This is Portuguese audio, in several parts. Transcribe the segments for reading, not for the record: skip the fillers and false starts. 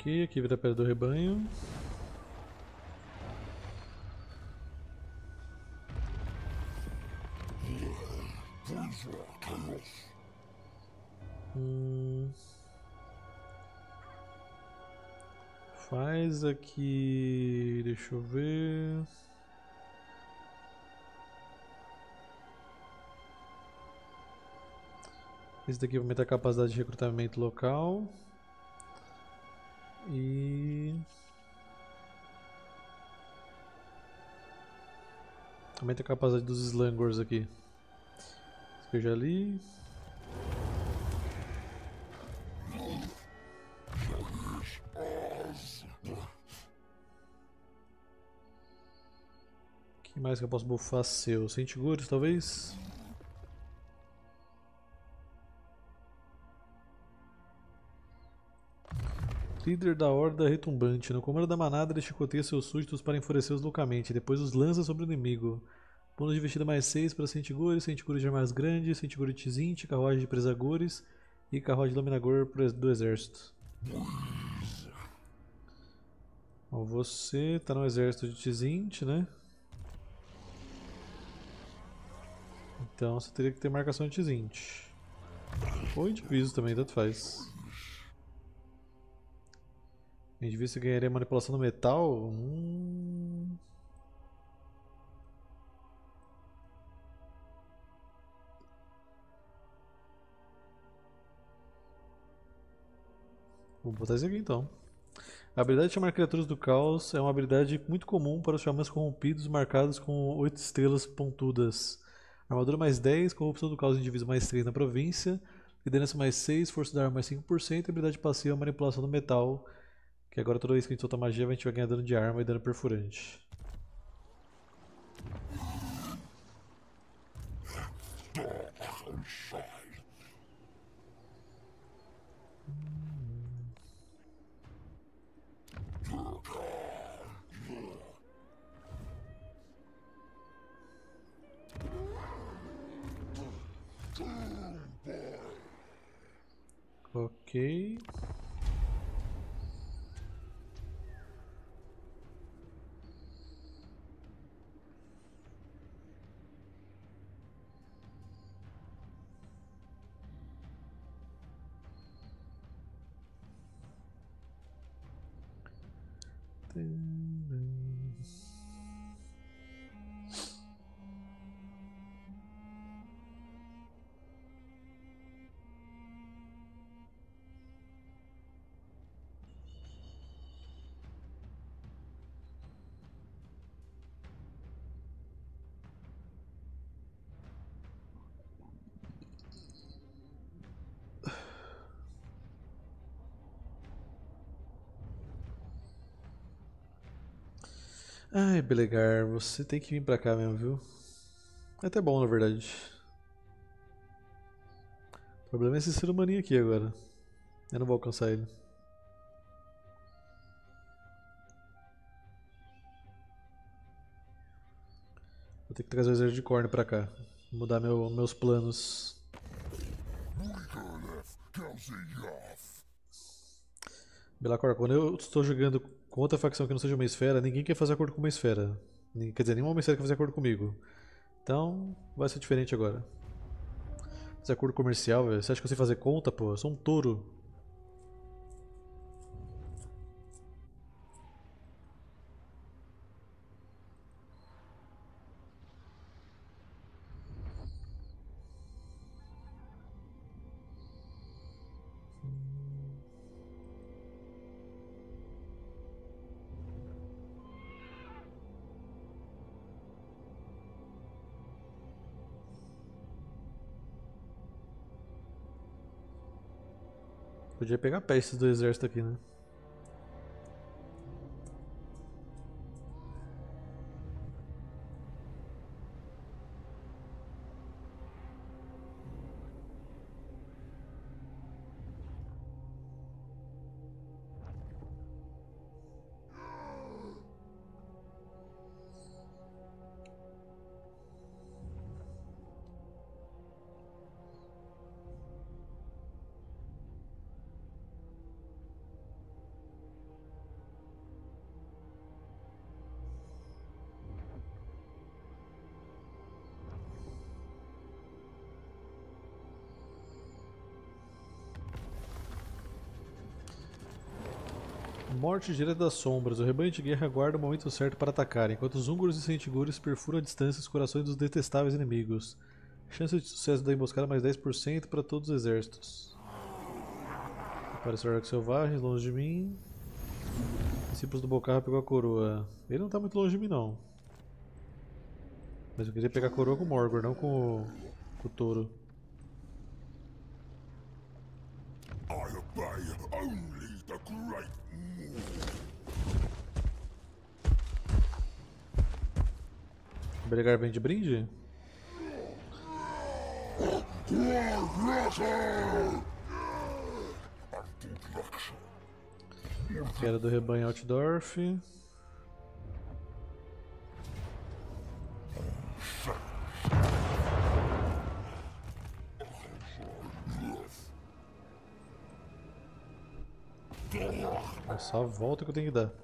Ok, aqui vira a pedra do rebanho. Faz aqui. Deixa eu ver. Esse daqui vai aumentar a capacidade de recrutamento local. E. Aumenta a capacidade dos slangors aqui. Isso que eu já li. O que mais que eu posso buffar seu? Sentigures, talvez? Líder da Horda Retumbante. No comando da manada, ele chicoteia seus súditos para enfurecê-los loucamente. Depois os lança sobre o inimigo. Bônus de vestida mais 6 para Sentigures, Sentigures de armas grandes, Sentigure Tzint, carruagem de Presagores e carruagem de Dominagor do exército. Bom, você tá no exército de Tzint, né? Então você teria que ter marcação de Tzint. Ou indivíduos também, tanto faz. Indivíduo você ganharia manipulação no metal? Vou botar isso aqui então. A habilidade de chamar criaturas do caos é uma habilidade muito comum para os xamãs corrompidos marcados com 8 estrelas pontudas. Armadura mais 10, corrupção do caos indivíduo mais 3 na província, liderança mais 6, força da arma mais 5% e habilidade passiva manipulação do metal, que agora toda vez que a gente solta magia a gente vai ganhar dano de arma e dano perfurante. Ok. Ai, Belegar, você tem que vir pra cá mesmo, viu? É até bom, na verdade. O problema é esse ser humaninho aqui agora. Eu não vou alcançar ele. Vou ter que trazer o exército de Khorne pra cá. Mudar meus planos. Belacor, quando eu estou jogando com outra facção que não seja uma esfera, ninguém quer fazer acordo com uma esfera. Quer dizer, nenhuma esfera quer fazer acordo comigo. Então, vai ser diferente agora. Fazer acordo comercial, velho. Você acha que eu sei fazer conta, pô? Eu sou um touro. Podia pegar pestes do exército aqui, né? Morte direta das sombras. O rebanho de guerra aguarda o momento certo para atacar, enquanto os húngaros e sentigures perfuram a distância os corações dos detestáveis inimigos. Chance de sucesso da emboscada mais 10% para todos os exércitos. Apareceu orcs selvagens longe de mim. Discípulos do Bocarra pegou a coroa. Ele não está muito longe de mim não. Mas eu queria pegar a coroa com o Morgor, não com o touro. I obey only the great Bregar bem de brinde? Que era do rebanho Altdorf. É só a volta que eu tenho que dar.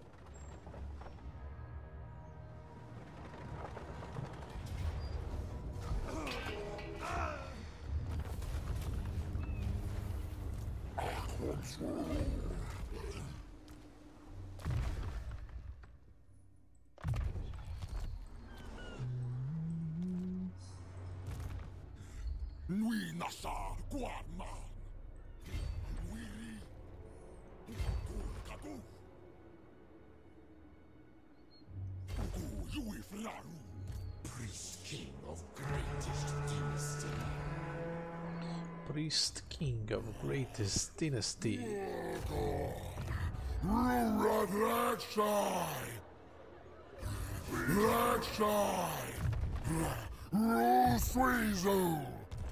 Nui Nassar Guarman. Wiri. Kadu. Ugu Yui Fraru. Priest King of Greatest Dynasty. Priest King of Greatest Dynasty. Rek'Sai. Rek'Sai. Ruthrizu.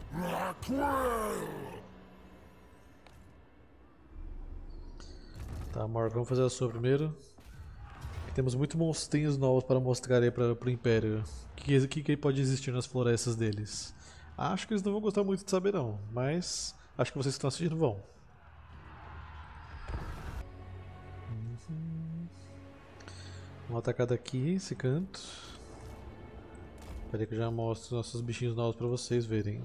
Tá, Morgan, vamos fazer a sua primeiro. Temos muitos monstrinhos novos para mostrar aí para o Império. O que pode existir nas florestas deles? Acho que eles não vão gostar muito de saber não, mas acho que vocês que estão assistindo vão. Vamos atacar daqui, esse canto. Espera aí que eu já mostro os nossos bichinhos novos para vocês verem.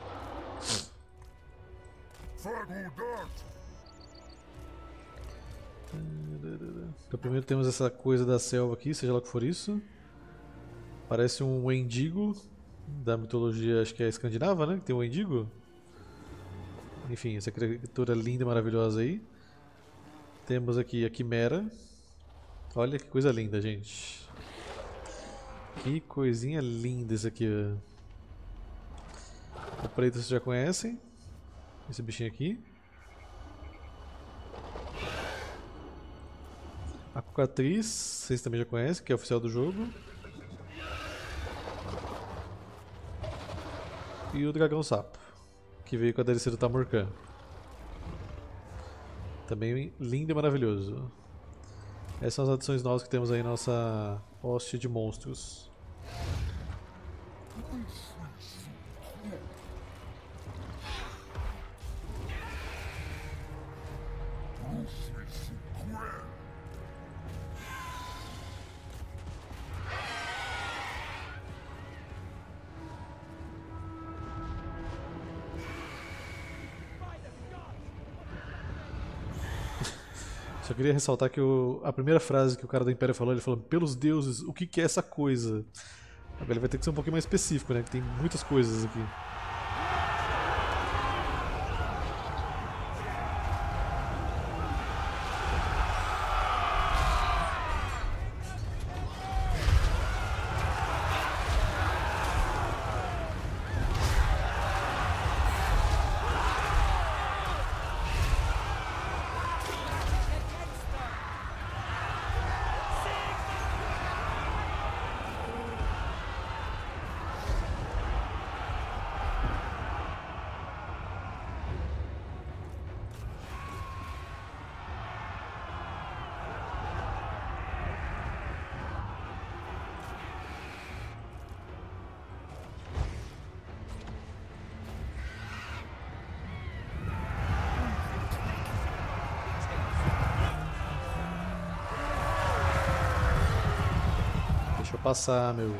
Então primeiro temos essa coisa da selva aqui, seja lá o que for isso. Parece um Wendigo da mitologia, acho que é escandinava, né? Que tem um Wendigo. Enfim, essa criatura linda e maravilhosa aí. Temos aqui a Quimera. Olha que coisa linda, gente. Que coisinha linda isso aqui. O preto vocês já conhecem. Esse bichinho aqui. A Cocatriz, vocês também já conhecem, que é oficial do jogo. E o Dragão Sapo, que veio com a DLC do Tamurkhan. Também lindo e maravilhoso. Essas são as adições novas que temos aí na nossa hoste de monstros. Só queria ressaltar que a primeira frase que o cara do Império falou, ele falou: pelos deuses, o que é essa coisa? Agora ele vai ter que ser um pouquinho mais específico, né? Que tem muitas coisas aqui. Deixa eu passar, meu.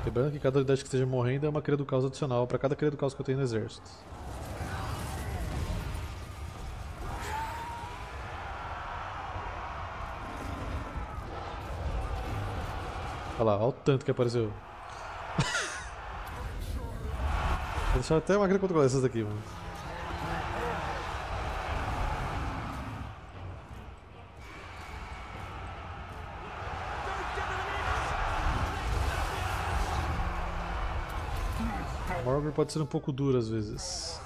Lembrando que cada unidade que esteja morrendo é uma cria do caos adicional para cada cria do caos que eu tenho no exército. Olha lá, olha o tanto que apareceu. Vou deixar até a máquina controlar essas daqui, mano. O Morgor pode ser um pouco duro às vezes.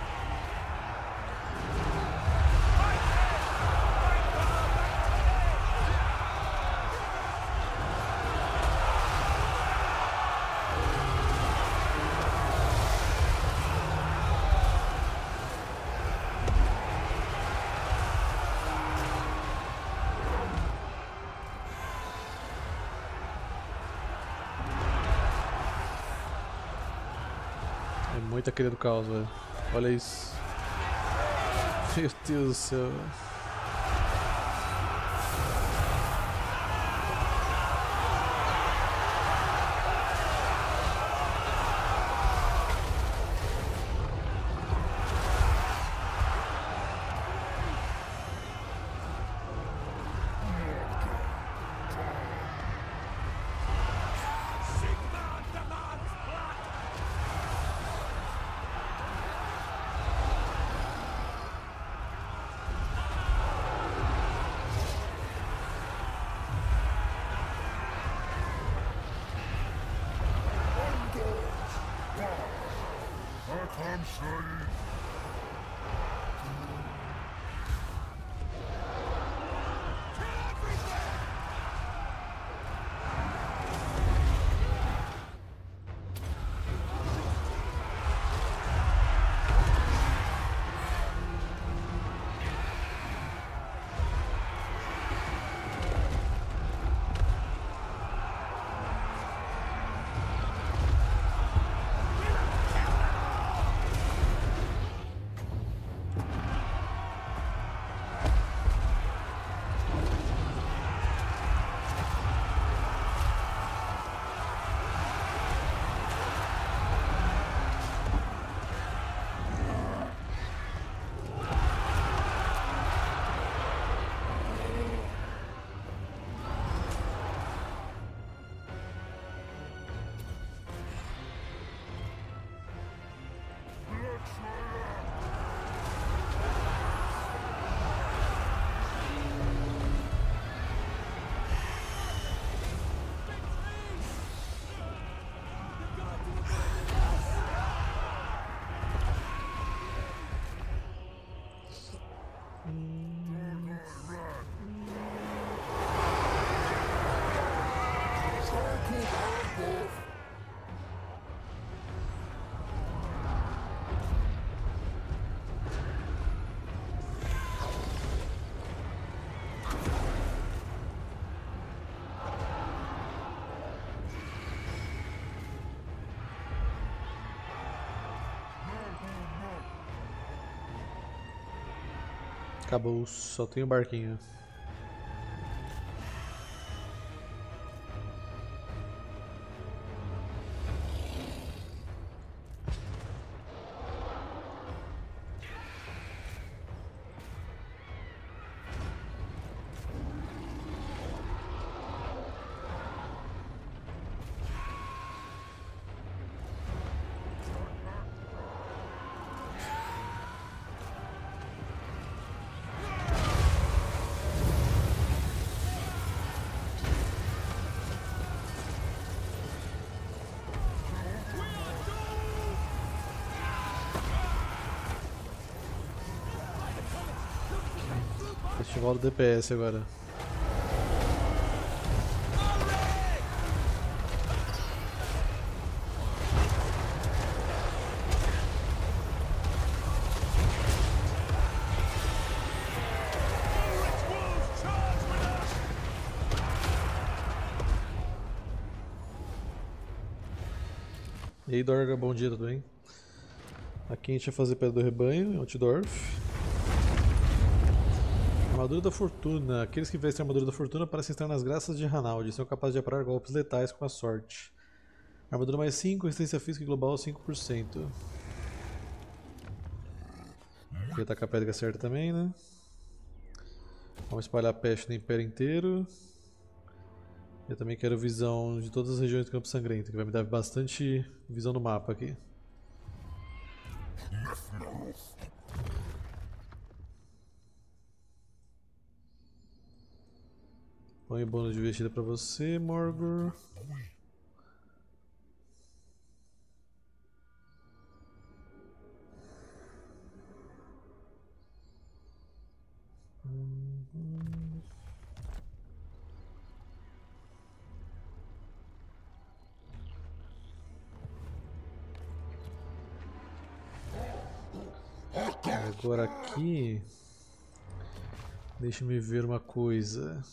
É muita cria do caos, velho. Olha isso. Meu Deus do céu. Acabou, só tem o barquinho. Festival do DPS agora. E aí, Dorga, bom dia, tudo bem? Aqui a gente vai fazer Pedra do Rebanho, em Altdorf. Armadura da Fortuna. Aqueles que vestem a Armadura da Fortuna parecem estar nas graças de Ranaldi e são capazes de aparar golpes letais com a sorte. Armadura mais 5, resistência física e global 5%. Vou tacar a pedra certa também, né? Vamos espalhar a peste no Império inteiro. Eu também quero visão de todas as regiões do Campo Sangrento, que vai me dar bastante visão no mapa aqui. Põe bônus de vestida pra você, Morgor. Agora aqui, deixa-me ver uma coisa.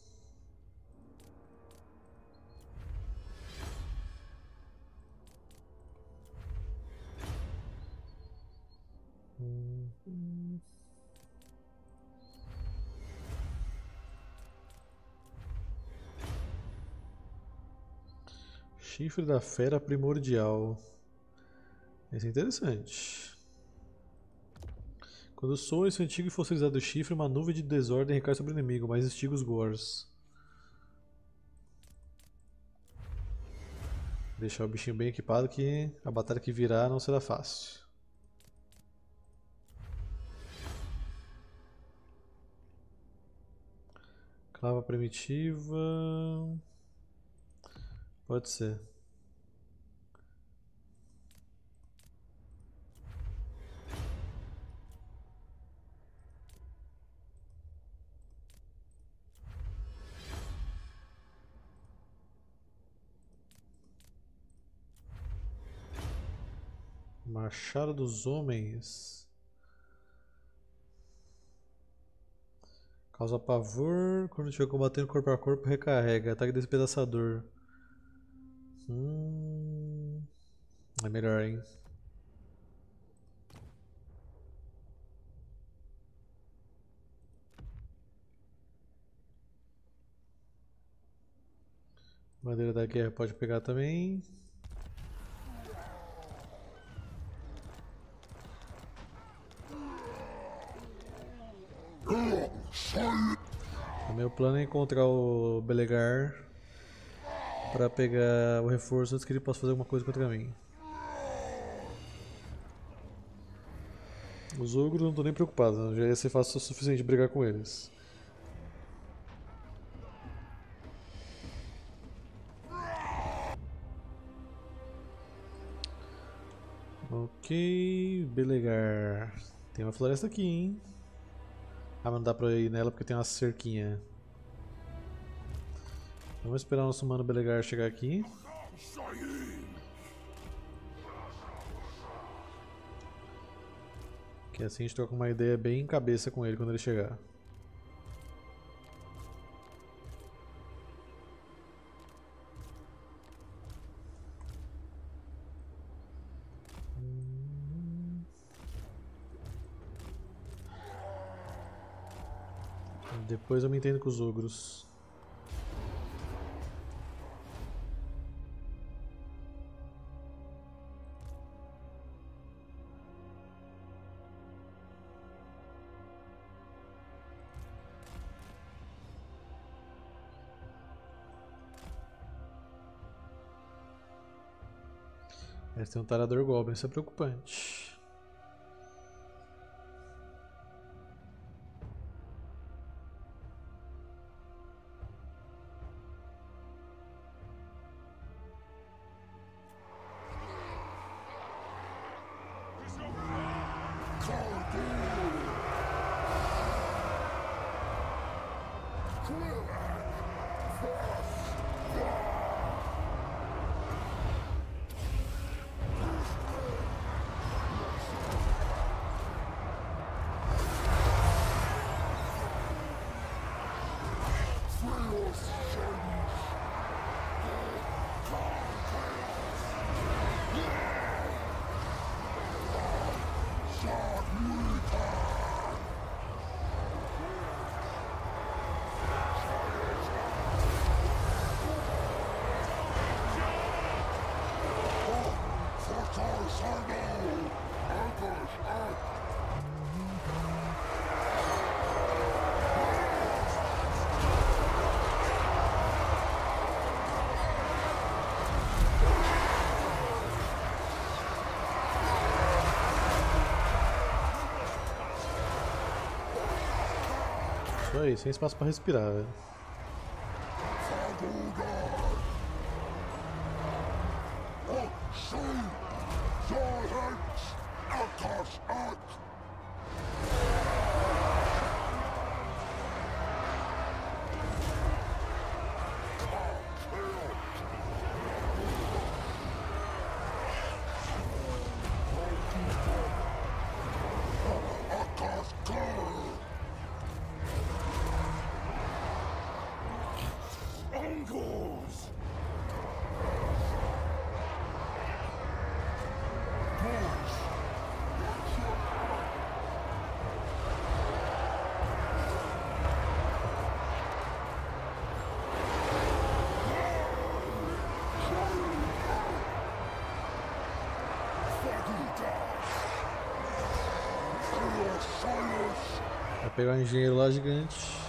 Chifre da Fera Primordial. Esse é interessante. Quando soa esse antigo e fossilizado chifre, uma nuvem de desordem recai sobre o inimigo, mais estigos gores. Deixar o bichinho bem equipado que a batalha que virá não será fácil. Clava primitiva... Pode ser. Machado dos Homens. Causa pavor. Quando estiver combatendo corpo a corpo, recarrega. Ataque despedaçador. É melhor, hein? Bandeira da guerra pode pegar também. O meu plano é encontrar o Belegar para pegar o reforço antes que ele possa fazer alguma coisa contra mim. Os ogros não estou nem preocupado, já ia ser fácil o suficiente brigar com eles. Ok, Belegar. Tem uma floresta aqui, hein? Ah, mas não dá pra ir nela porque tem uma cerquinha. Vamos esperar o nosso mano Belegar chegar aqui. Que assim a gente troca uma ideia bem cabeça com ele quando ele chegar. Depois eu me entendo com os ogros. Eles têm um tarador goblin, isso é preocupante. Isso aí, sem espaço pra respirar, velho. Vai pegar um engenheiro lá gigante.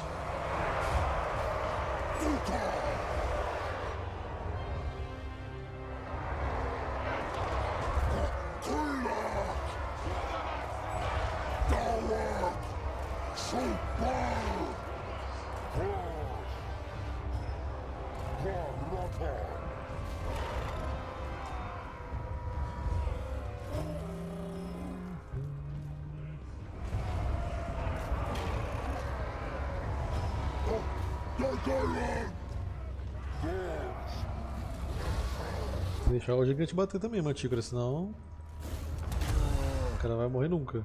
Deixar o gigante bater também, Mantícora, senão o cara vai morrer nunca.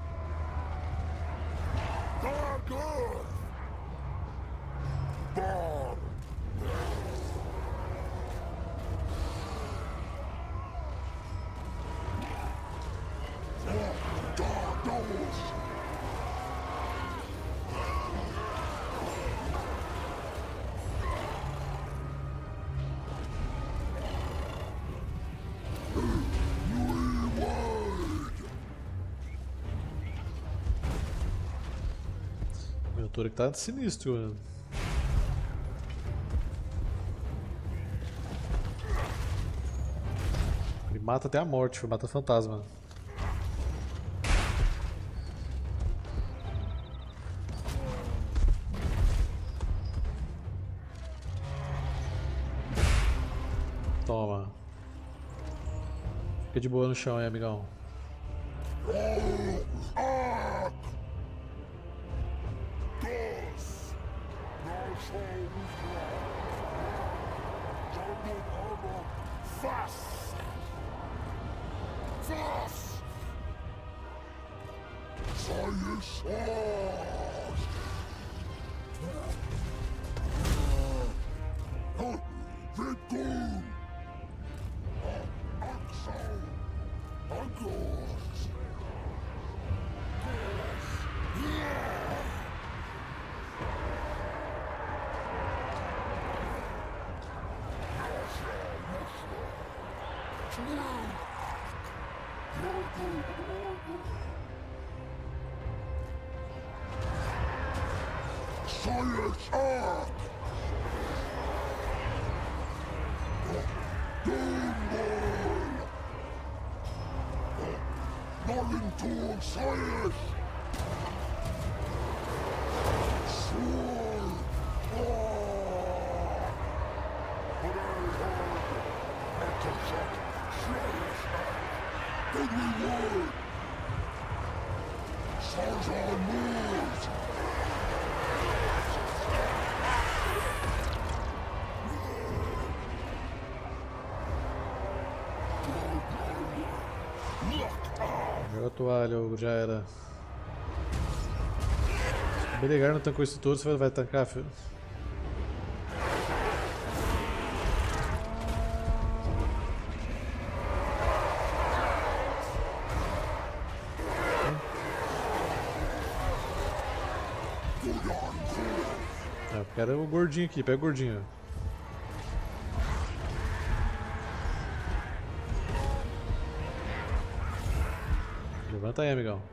Meu touro que tá sinistro, mano. Ele mata até a morte, mata fantasma. Toma. Fica de boa no chão aí, amigão. Joga a toalha, já era. Belegar não tancou isso todo, você vai tancar, filho? Eu quero o gordinho aqui, pega o gordinho. Levanta aí, amigão.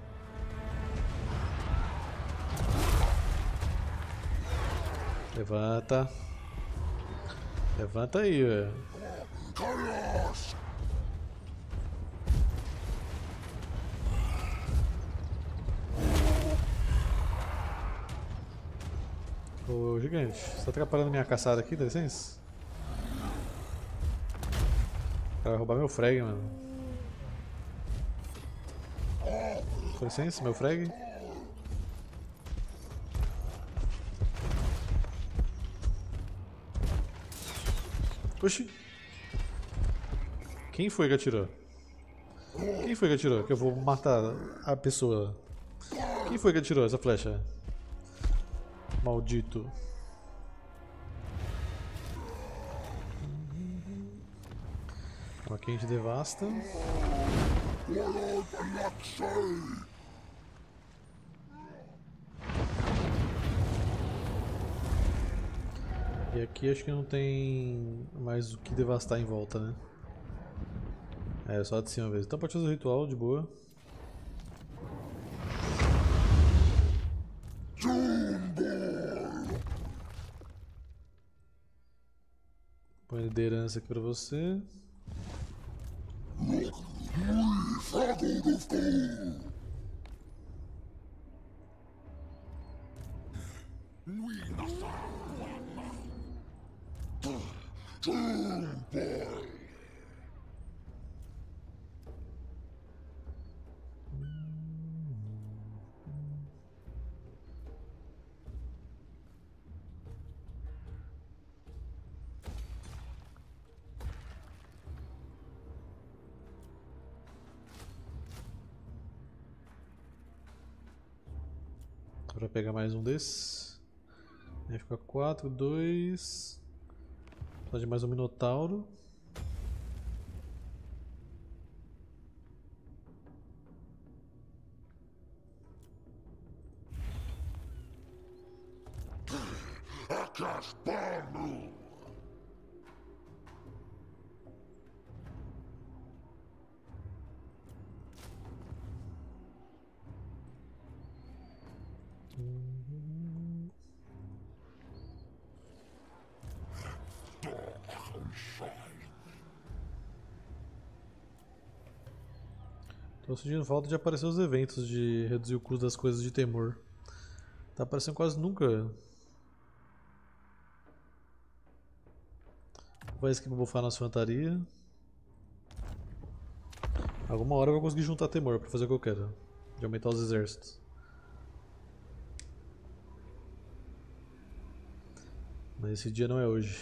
Levanta. Levanta aí, velho. Ô gigante, você tá atrapalhando minha caçada aqui, dá licença? O cara vai roubar meu frag, mano. Com licença, meu frag. Oxi! Quem foi que atirou? Quem foi que atirou? Que eu vou matar a pessoa. Quem foi que atirou essa flecha? Maldito. Aqui a gente devasta. E aqui acho que não tem mais o que devastar em volta, né? É, só de cima mesmo. Então pode fazer o ritual de boa. Põe liderança aqui pra você. Pra pegar mais um desses. Aí fica 4, 2. Precisa de mais um Minotauro. Tô sentindo falta de aparecer os eventos de reduzir o custo das coisas de temor. Tá aparecendo quase nunca. Vai aqui pra bufar nossa infantaria. Alguma hora eu vou conseguir juntar temor pra fazer o que eu quero. De aumentar os exércitos. Mas esse dia não é hoje.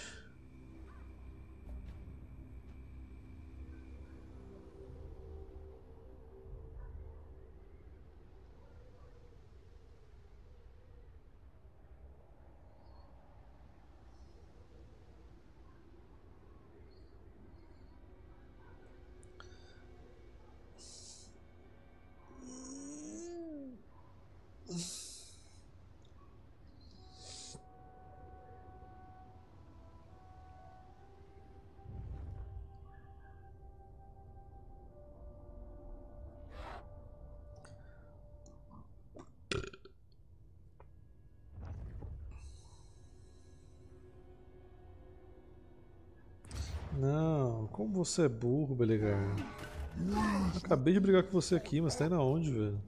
Não, como você é burro, Belegar. Acabei de brigar com você aqui, mas tá indo aonde, velho?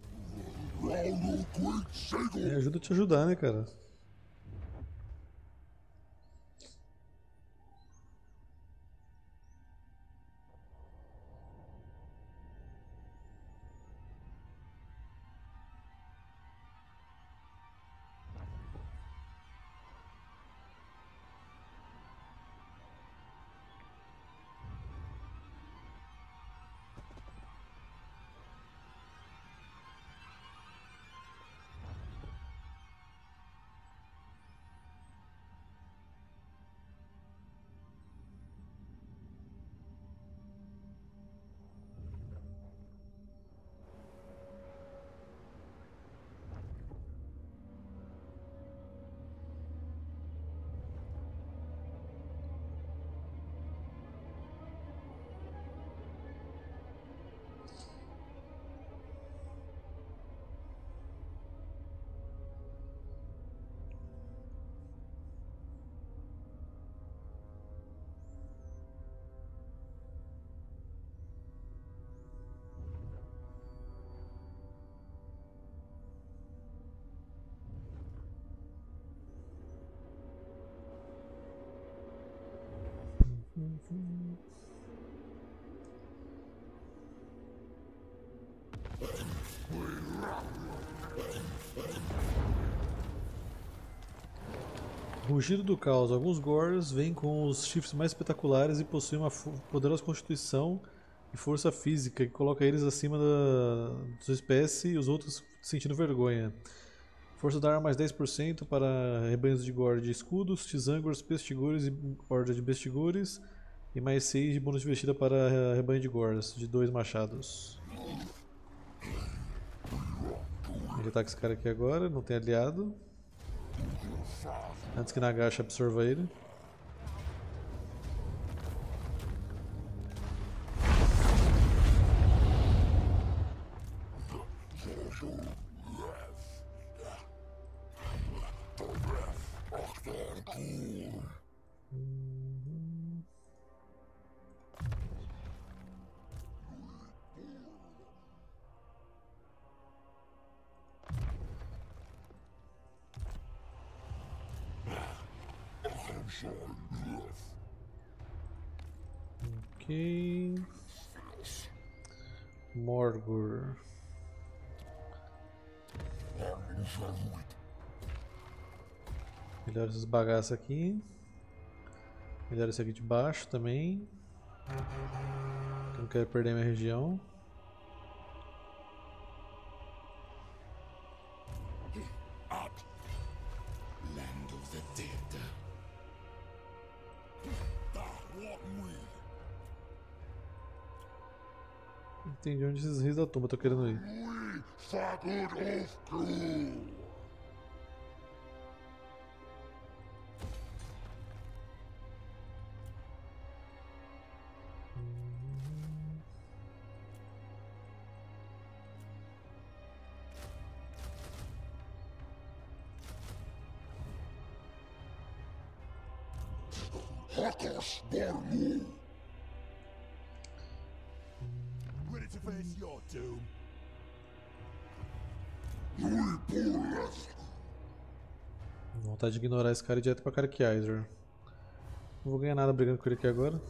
É, ajuda a te ajudar, né, cara? Rugido do Caos. Alguns Gors vêm com os chifres mais espetaculares e possuem uma poderosa constituição e força física que coloca eles acima da sua espécie e os outros sentindo vergonha. Força da arma mais 10% para rebanhos de Gor de escudos, Tizangors, Pestigores e horda de Bestigores. E mais 6 de bônus de vestida para rebanho de Gors, de 2 machados. Ele ataca esse cara aqui agora, não tem aliado. Antes que Nagash absorva ele. Ok. Morgor. Melhora esses bagaços aqui. Melhora esse aqui de baixo também. Não quero perder minha região. Land of the dead. Entendi onde esses reis da tumba estão querendo ir. Faggot of Crew. Hakos Bormu. Ready to face your doom. Vontade de ignorar esse cara direto pra Karkiaiser. Não vou ganhar nada brigando com ele aqui agora.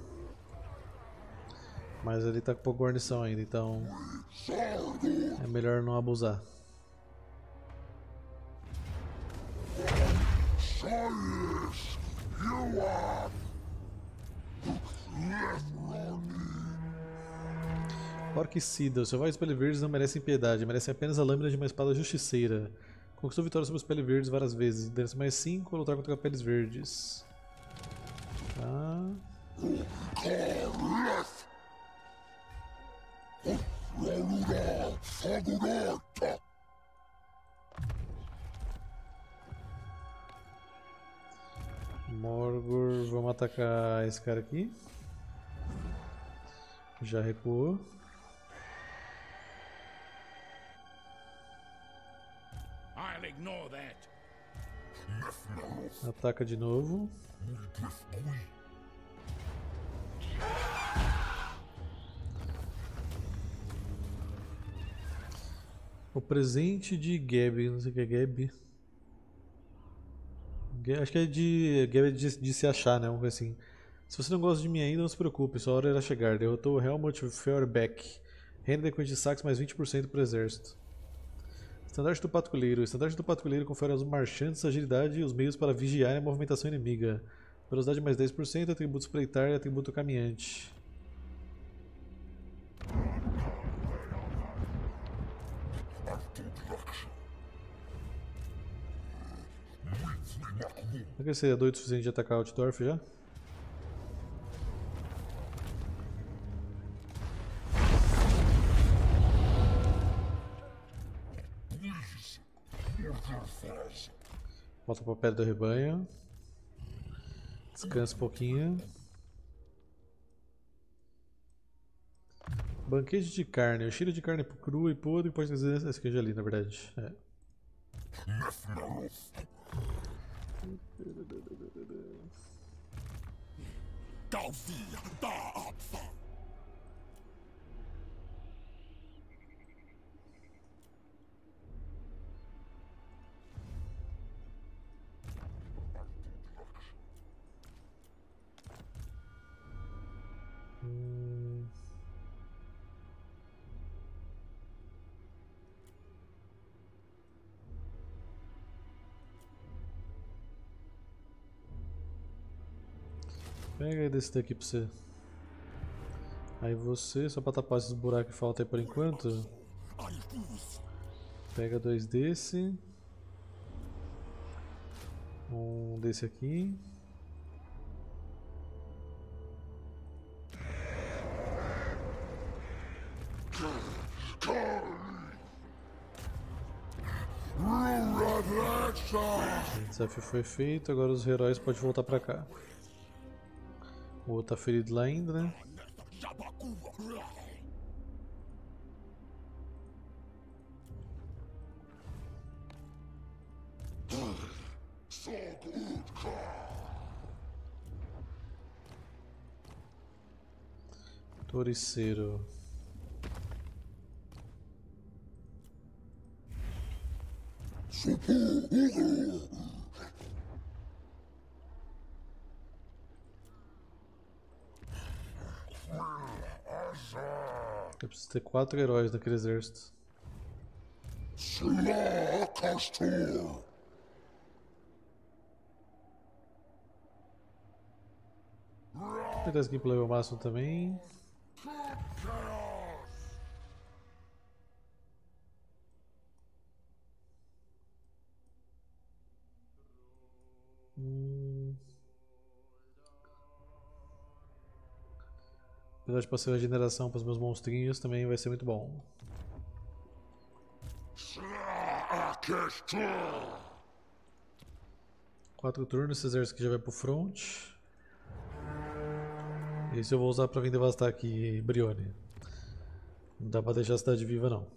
Mas ele tá com pouca guarnição ainda, então é melhor não abusar. Orquicida, os selvagens pele verdes não merecem piedade, merecem apenas a lâmina de uma espada justiceira. Conquistou vitória sobre os peles verdes várias vezes, deve mais 5 a lutar contra peles verdes. Tá. Morgor, vamos atacar esse cara aqui. Já recuou. I'll ignore that. Ataca de novo. O presente de Gabi, não sei o que é Gabi. Acho que é de Gabi de se achar, né? Vamos ver assim. Se você não gosta de mim ainda, não se preocupe, sua hora irá chegar. Derrotou Helmut Feuerbeck. Renda de saques mais 20% para o exército. Estandarte do Patrulheiro. O estandarte do Patrulheiro confere aos marchantes agilidade e os meios para vigiar a movimentação inimiga. Velocidade mais 10%, atributo espreitar e atributo caminhante. Será que você é doido o suficiente de atacar Altdorf já? Volta para perto do rebanho. Descansa um pouquinho. Banquete de carne. O cheiro de carne crua e podre pode dizer esse queijo ali, na verdade. É. Pega desse daqui pra você. Aí você, só pra tapar esses buracos que faltam aí por enquanto. Pega 2 desse. Um desse aqui. O desafio foi feito, agora os heróis podem voltar pra cá. O outro tá ferido lá ainda, né? Toriceiro. Eu preciso ter 4 heróis naquele exército. Vou tentar esse aqui pro level máximo também. Apesar de passar a regeneração para os meus monstrinhos também vai ser muito bom. Quatro turnos, esse exército aqui já vai pro front. Esse eu vou usar para vir devastar aqui Brione. Não dá para deixar a cidade viva não.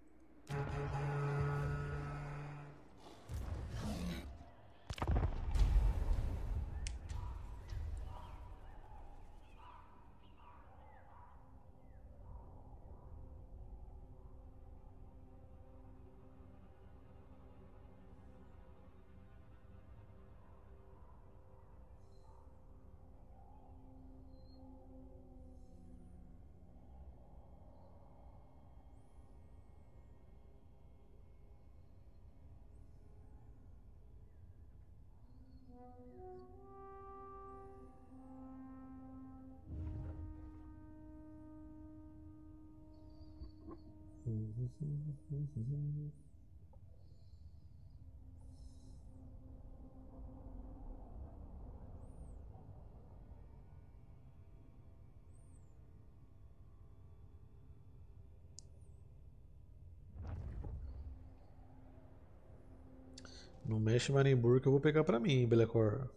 Não mexe Marienburg que eu vou pegar pra mim, Belecor.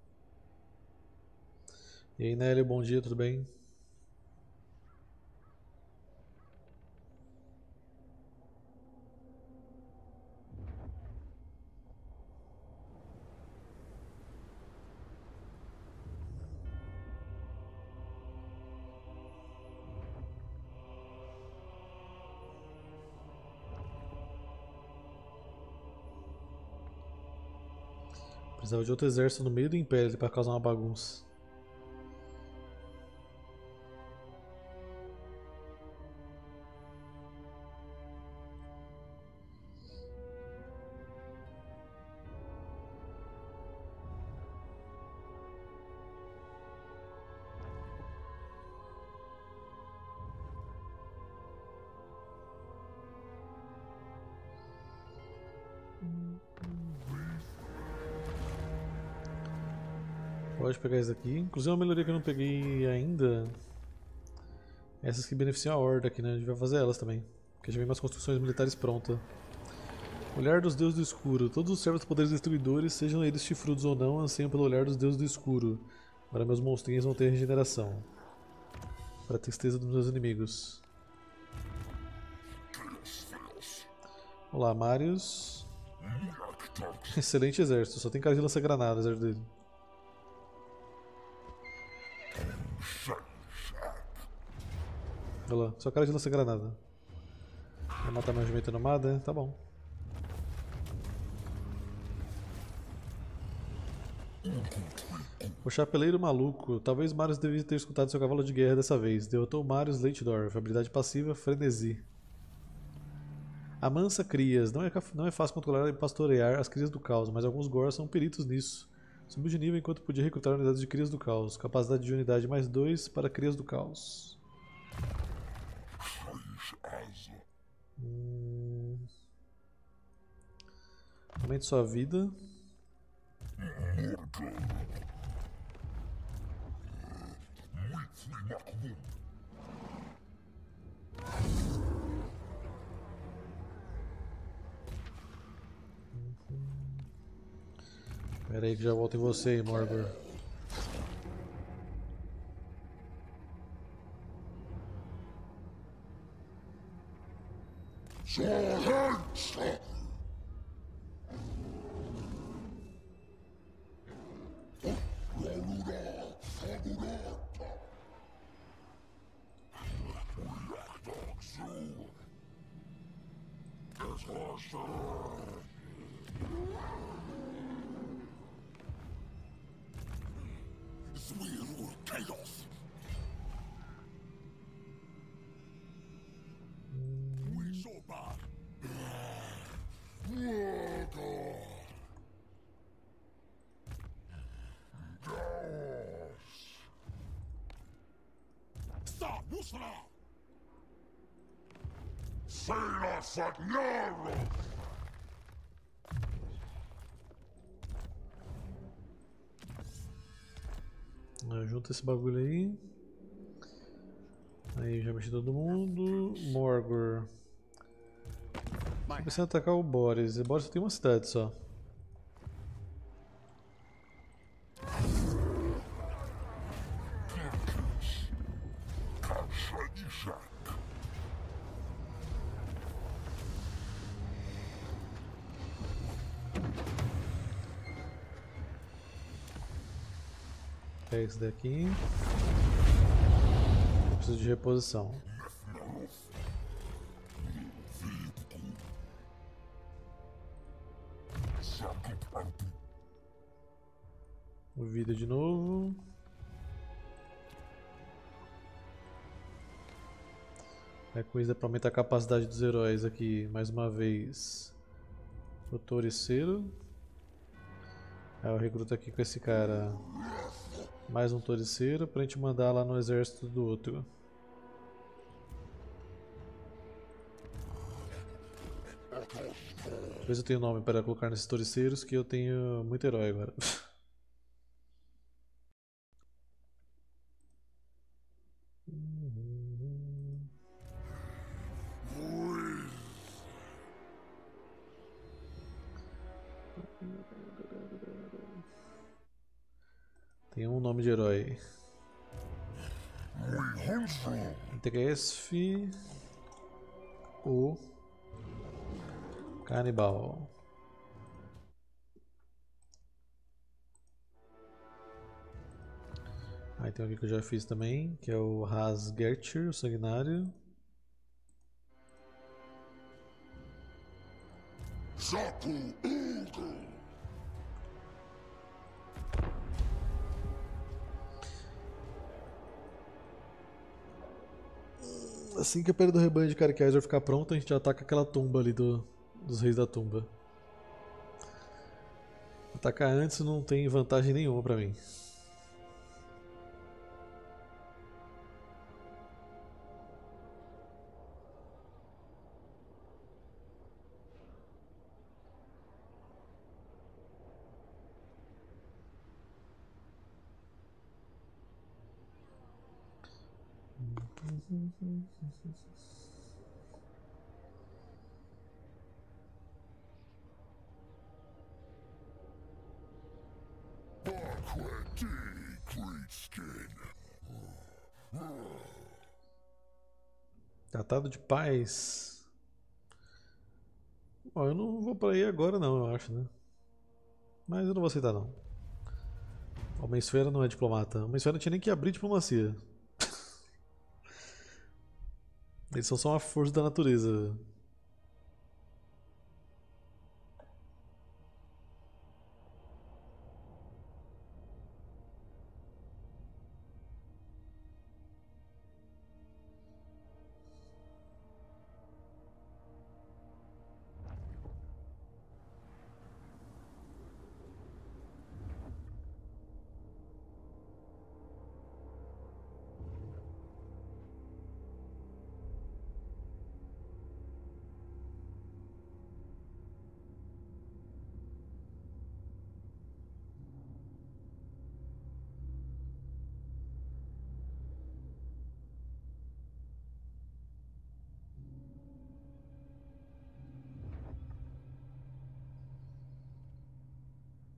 E aí, Nélio, bom dia, tudo bem? Precisava de outro exército no meio do Império pra causar uma bagunça. Pode pegar esse daqui. Inclusive uma melhoria que eu não peguei ainda. Essas que beneficiam a Horda aqui, né? A gente vai fazer elas também. Porque já vem umas construções militares prontas. Olhar dos Deuses do Escuro. Todos os servos dos poderes destruidores, sejam eles chifrudos ou não, anseiam pelo olhar dos Deuses do Escuro. Agora meus monstrinhos vão ter regeneração. Para a tristeza dos meus inimigos. Olá, Marius. Excelente exército. Só tem cara de lança-granada o exército dele. Olha lá, só cara de lança-granada. Vai matar meu regimento nomada? Tá bom. O chapeleiro maluco. Talvez Marius devia ter escutado seu cavalo de guerra dessa vez. Derrotou Marius Leitdorf. Habilidade passiva, frenesi. Amansa crias. Não é fácil controlar e pastorear as crias do caos, mas alguns Gors são peritos nisso. Subiu de nível enquanto podia recrutar unidades de Crias do Caos. Capacidade de unidade mais 2 para Crias do Caos. Aumente sua vida. Pera aí que já volto em você, Morgor. Stop, Nusra! Sailor Sagnaro! Junta esse bagulho aí. Aí já mexi todo mundo. Morgor. Comecei a atacar o Boris. O Boris só tem uma cidade só. Pega esse daqui. Preciso de reposição. Vida de novo. É coisa para aumentar a capacidade dos heróis aqui mais uma vez. O Touriceiro. Aí eu recruto aqui com esse cara. Mais um Touriceiro pra gente mandar lá no exército do outro. Talvez eu tenha nome para colocar nesses Touriceiros, que eu tenho muito herói agora. Tem um nome de herói. Tresf o Canibal. Aí tem alguém que eu já fiz também, que é o Hasgertir, o Sanguinário. Assim que a Pedra do Rebanho de Carqueazor ficar pronta, a gente já ataca aquela tumba ali dos Reis da Tumba. Atacar antes não tem vantagem nenhuma pra mim. Tratado de paz. Bom, eu não vou pra aí agora não, eu acho, né? Mas eu não vou aceitar não. Homem-esfera não é diplomata. Homem-esfera não tinha nem que abrir diplomacia. Eles são só uma força da natureza.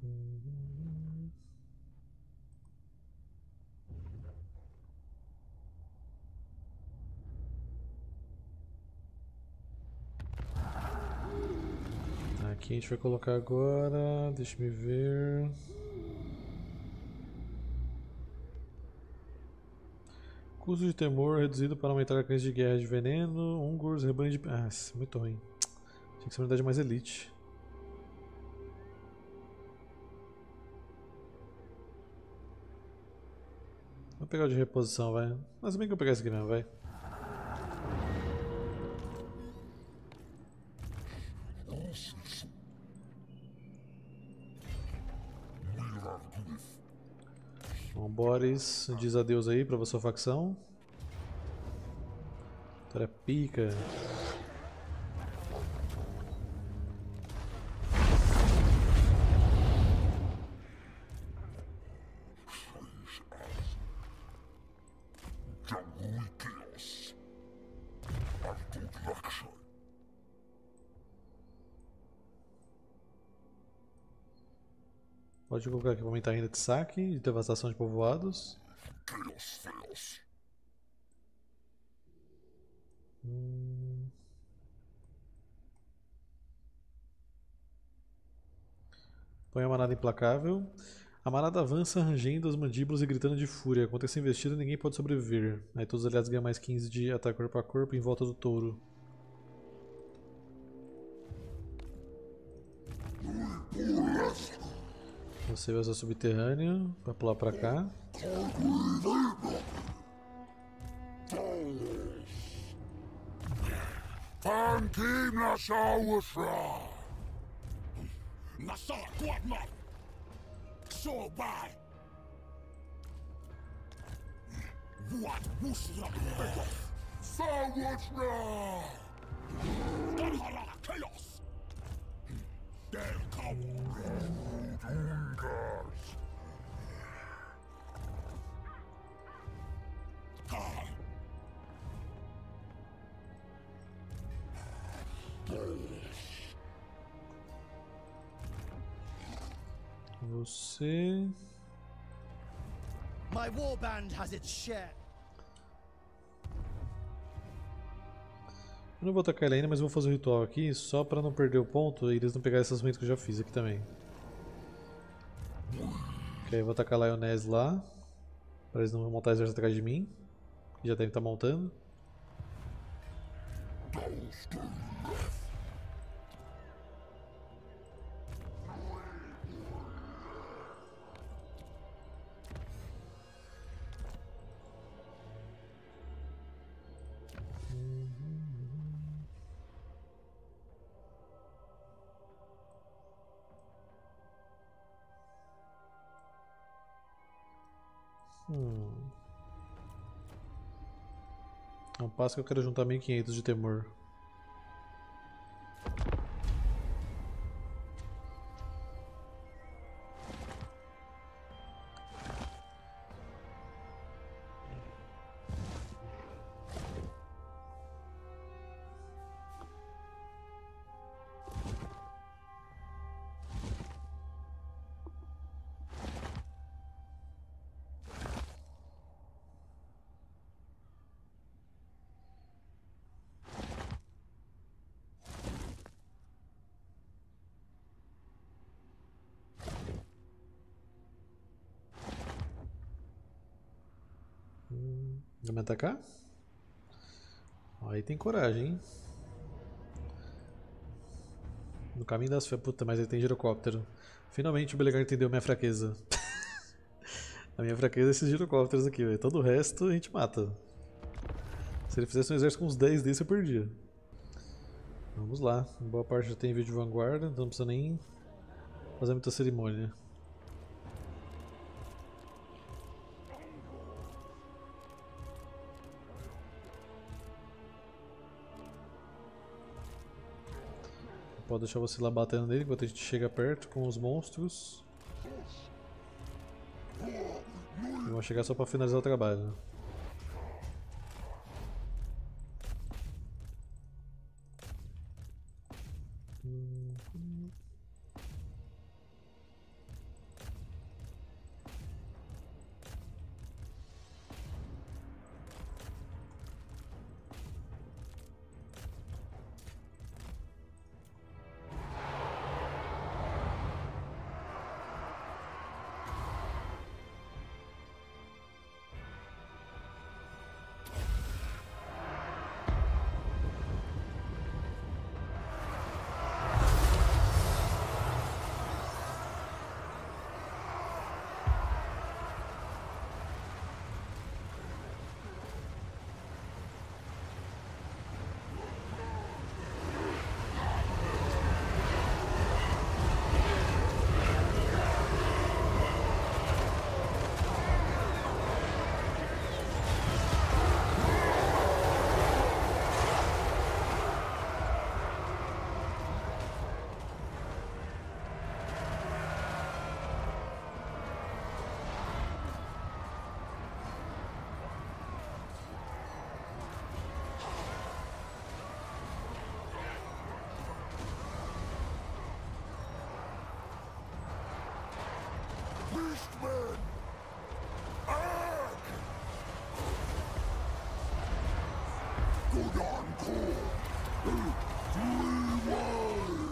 Aqui a gente vai colocar agora, deixa me ver. Custo de temor reduzido para aumentar a alcance de guerra de veneno. Ungurs, rebanho de. Ah, isso é muito ruim. Tinha que ser uma unidade mais elite. Vou pegar o de reposição, vai. Mas bem que eu vou pegar esse aqui mesmo, vai. Bom, Boris, diz adeus aí pra sua facção. Cara pica. Pode colocar aqui para aumentar a renda de saque e devastação de povoados. Põe a manada implacável. A manada avança rangendo as mandíbulas e gritando de fúria. Contra essa investida ninguém pode sobreviver. Aí todos os aliados ganham mais 15 de ataque corpo a corpo em volta do touro. Você vai usar subterrâneo para pular para cá. Você. My warband has its share. Eu não vou atacar ele ainda, mas vou fazer o ritual aqui só pra não perder o ponto e eles não pegarem essas ruínas que eu já fiz aqui também. Ok, eu vou atacar a Lioness lá, pra eles não montar exército atrás de mim, que já devem estar montando. É um passo que eu quero juntar 1500 de temor. Vai me atacar? Aí tem coragem, hein? No caminho das férias. Puta, mas ele tem girocóptero. Finalmente o Belegar entendeu minha fraqueza. A minha fraqueza é esses girocópteros aqui, velho. Todo o resto a gente mata. Se ele fizesse um exército com uns 10 desses eu perdia. Vamos lá. Boa parte já tem vídeo de vanguarda, então não precisa nem fazer muita cerimônia. Pode deixar você lá batendo nele enquanto a gente chega perto com os monstros. E vão chegar só para finalizar o trabalho. Beastmen! Arg! Good encore! Three wide!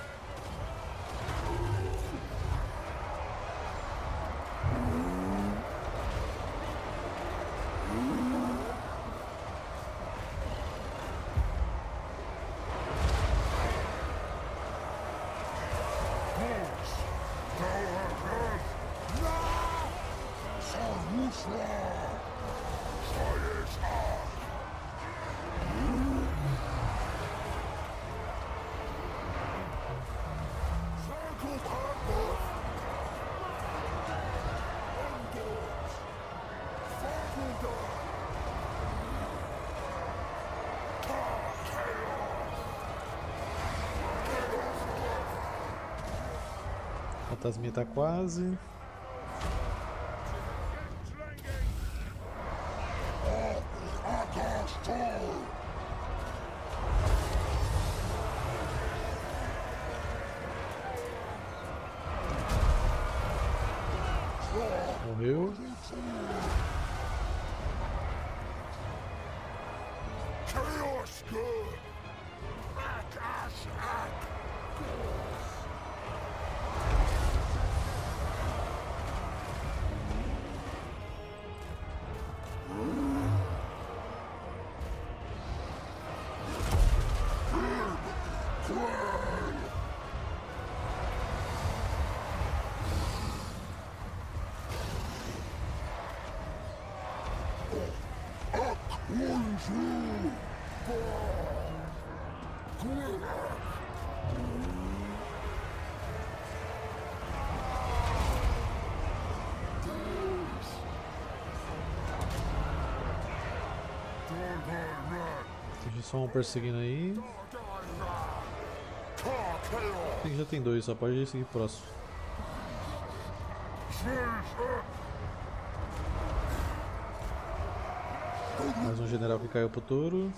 A fantasminha tá quase. Morreu. Chaos good! Akash Ak! Tem só um perseguindo aí. Tem que já tem dois, só pode seguir próximo. Mais um general que caiu pro touro.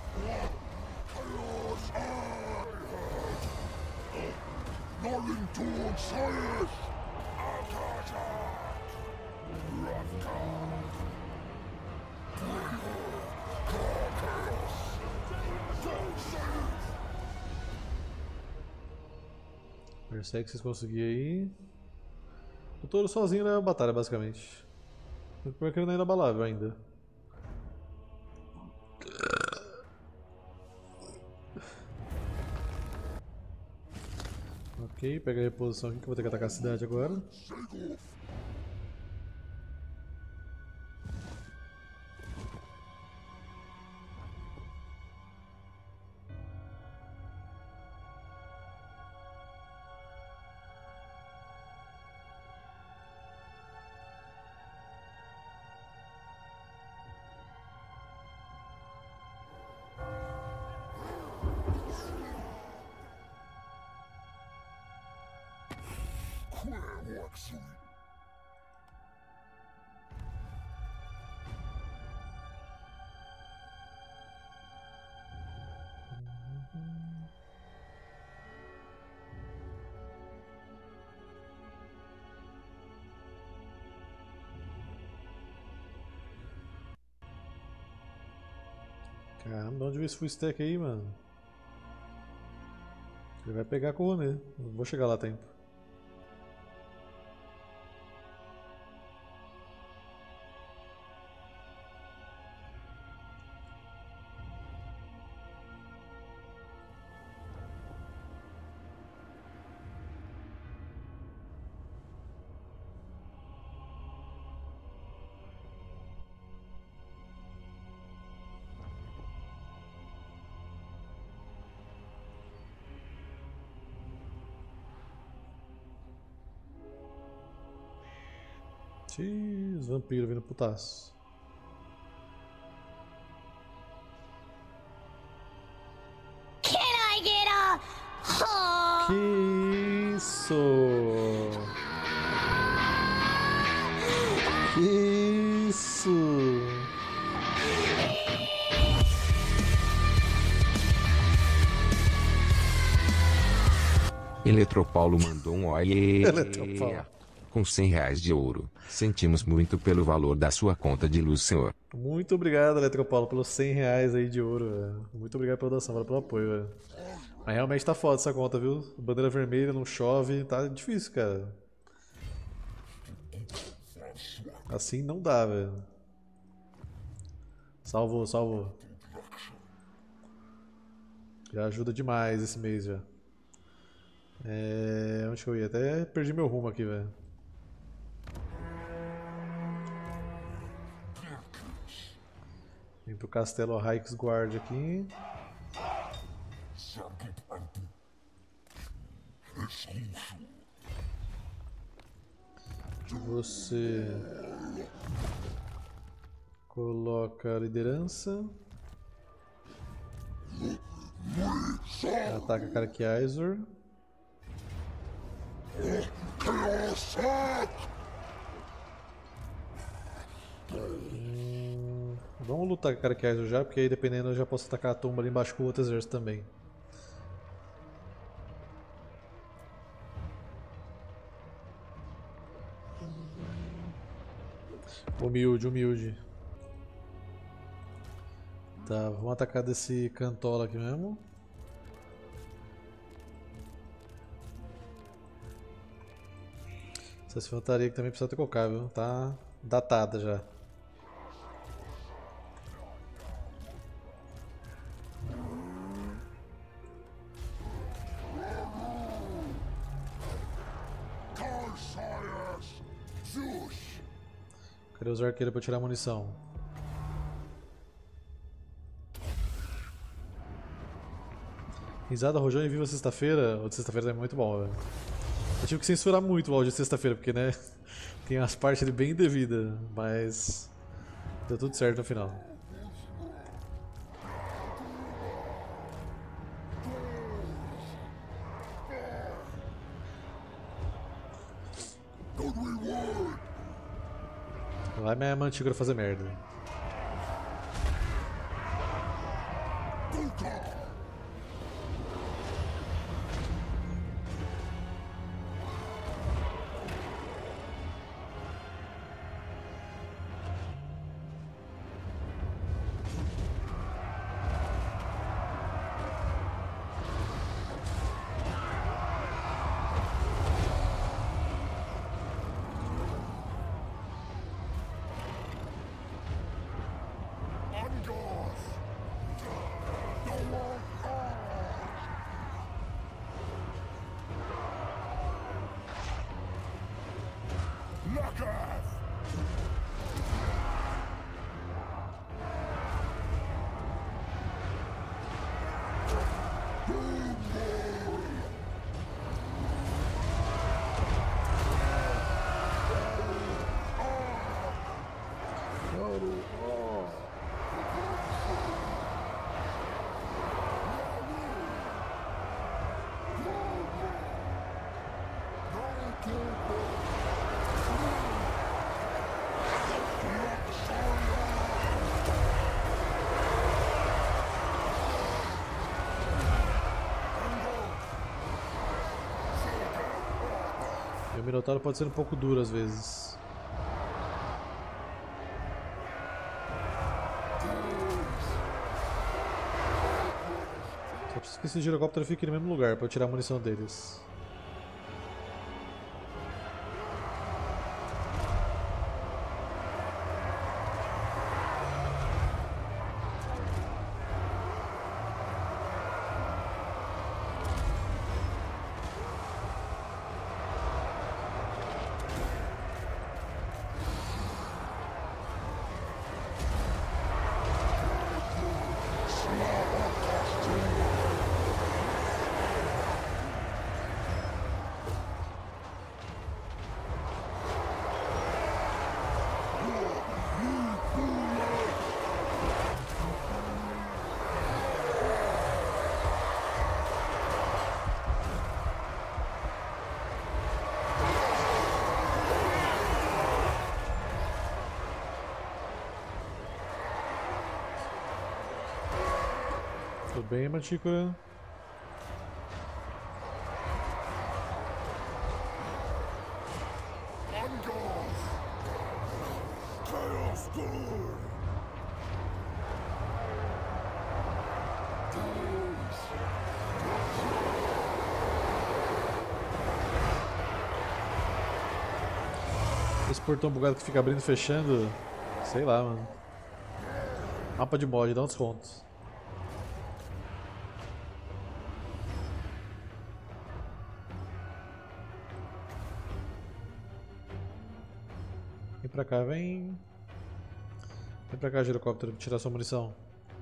Persegue se vocês conseguirem aí. O touro sozinho leva a batalha, basicamente. O pior é que ele não é inabalável ainda. Ok, pega a reposição aqui que eu vou ter que atacar a cidade agora. Caramba, onde veio esse full stack aí, mano? Ele vai pegar com o Roné. Não vou chegar lá a tempo. Xiii, os vampiros vindo putaço. Can I get a Que isso? Que isso? Eletropaulo mandou um oiê. Eletropaulo. com R$100 de ouro. Sentimos muito pelo valor da sua conta de luz, senhor. Muito obrigado, Eletropaulo, pelos R$100 aí de ouro, velho. Muito obrigado pela doação, valeu pelo apoio, velho. Mas realmente tá foda essa conta, viu? Bandeira vermelha, não chove, tá difícil, cara. Assim não dá, velho. Salvou, salvou. Já ajuda demais esse mês, já. Onde que eu ia? Até perdi meu rumo aqui, velho. Vem pro Castelo Reiksguard aqui. Você coloca a liderança. Ataca Karkiaizor. Vamos lutar com a Karkiaizor já, porque aí dependendo eu já posso atacar a tumba ali embaixo com o outro exército também. Humilde, humilde. Tá, vamos atacar desse cantola aqui mesmo. Essa infantaria aqui também precisa ter colocar, viu? Tá datada já. Cadê os arqueiros pra tirar a munição? Risada, Rojão e Viva Sexta-feira. O de sexta-feira é muito bom, velho. Eu tive que censurar muito o áudio de sexta-feira, porque, né, tem umas partes ali bem indevidas, mas deu tudo certo no final. Vai minha mantícora fazer merda. O Minotauro pode ser um pouco duro às vezes. Só preciso que esse girocóptero fique no mesmo lugar para eu tirar a munição deles. Tudo bem, Mantícora? good. Esse portão bugado que fica abrindo e fechando. Sei lá, mano. Mapa de mod, dá um desconto. Vem pra cá, vem. Vem pra cá, girocóptero, tirar sua munição.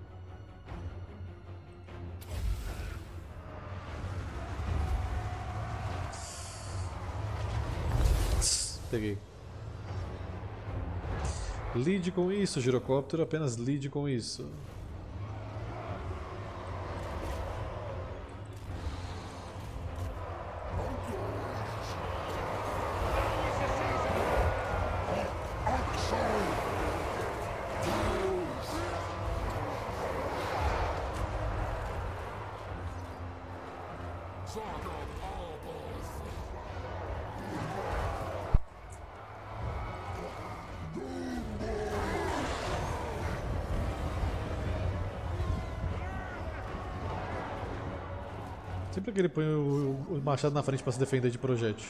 Peguei. Lide com isso, girocóptero, apenas lide com isso. Sempre que ele põe o machado na frente para se defender de projétil.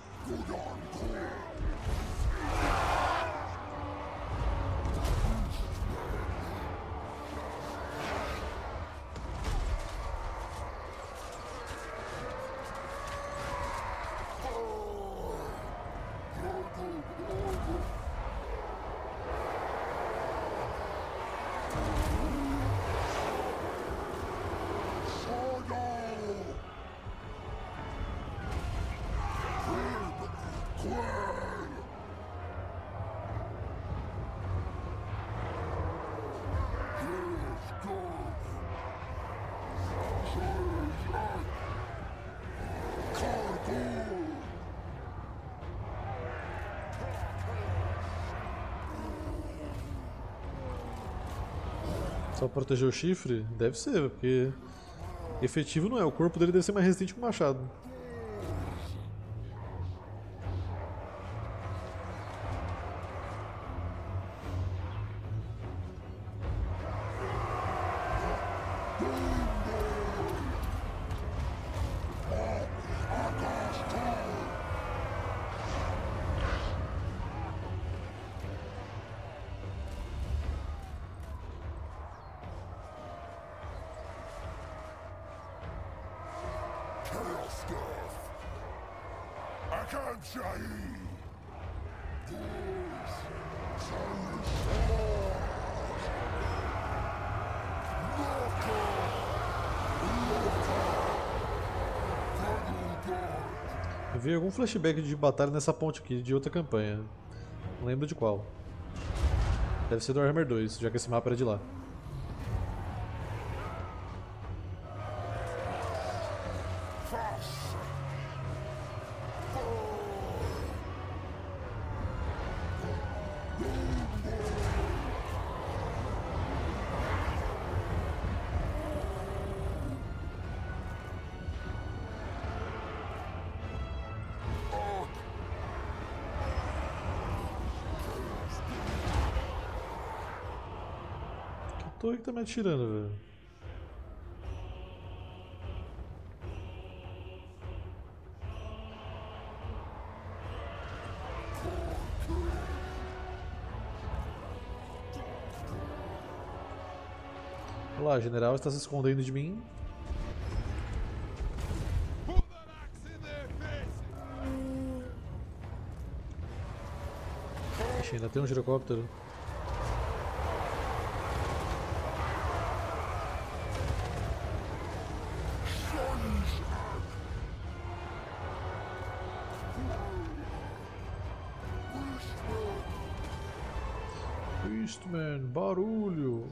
Só proteger o chifre? Deve ser, porque efetivo não é. O corpo dele deve ser mais resistente que o machado. Eu vi algum flashback de batalha nessa ponte aqui, de outra campanha. Não lembro de qual. Deve ser do Warhammer 2, já que esse mapa era de lá. Que torre que tá me atirando, velho? Olá, general está se escondendo de mim. Ixi, ainda tem um girocóptero. Beastman, barulho.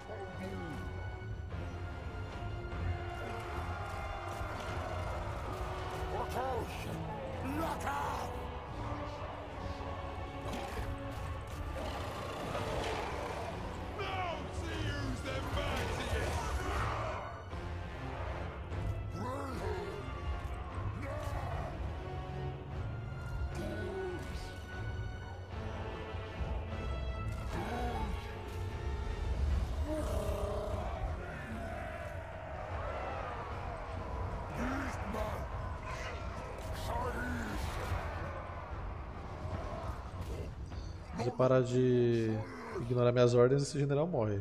Look out! Now see who's the mightiest! Se você parar de ignorar minhas ordens, esse general morre.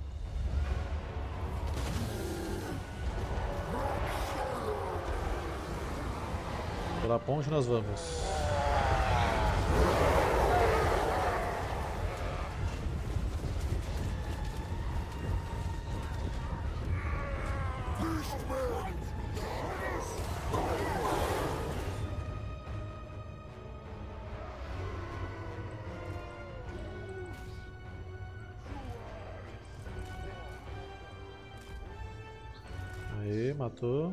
Pela ponte nós vamos. Aí, matou.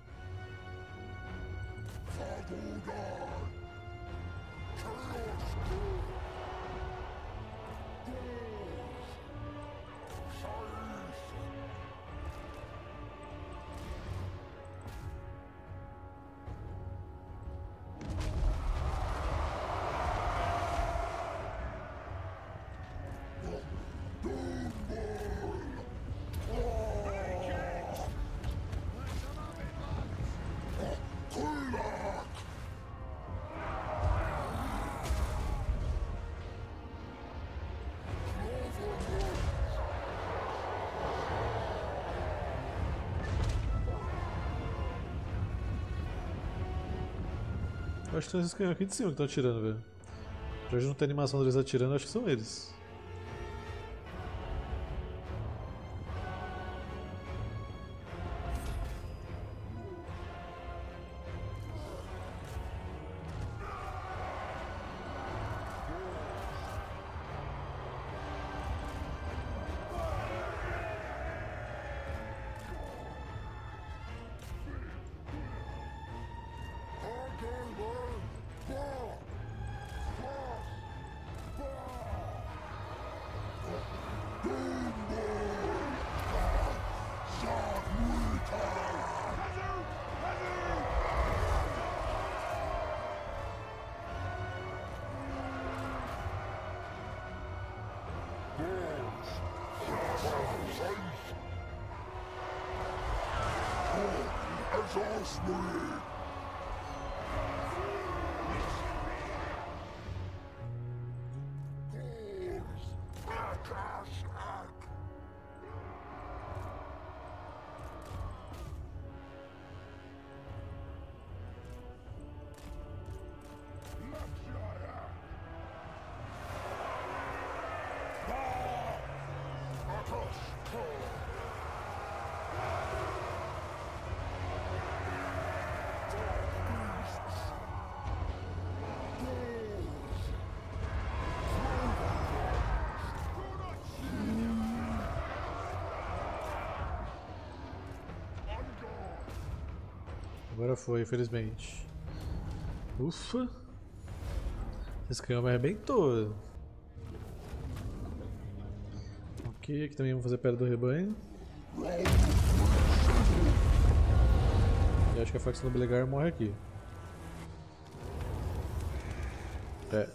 Eu acho que são esses canhões aqui de cima que estão atirando, velho. Pra não ter animação deles atirando, eu acho que são eles. Agora foi, infelizmente. Ufa! Esse canhão me arrebentou. Ok, aqui também vamos fazer perto do rebanho. E acho que a facção do Belegar morre aqui. É.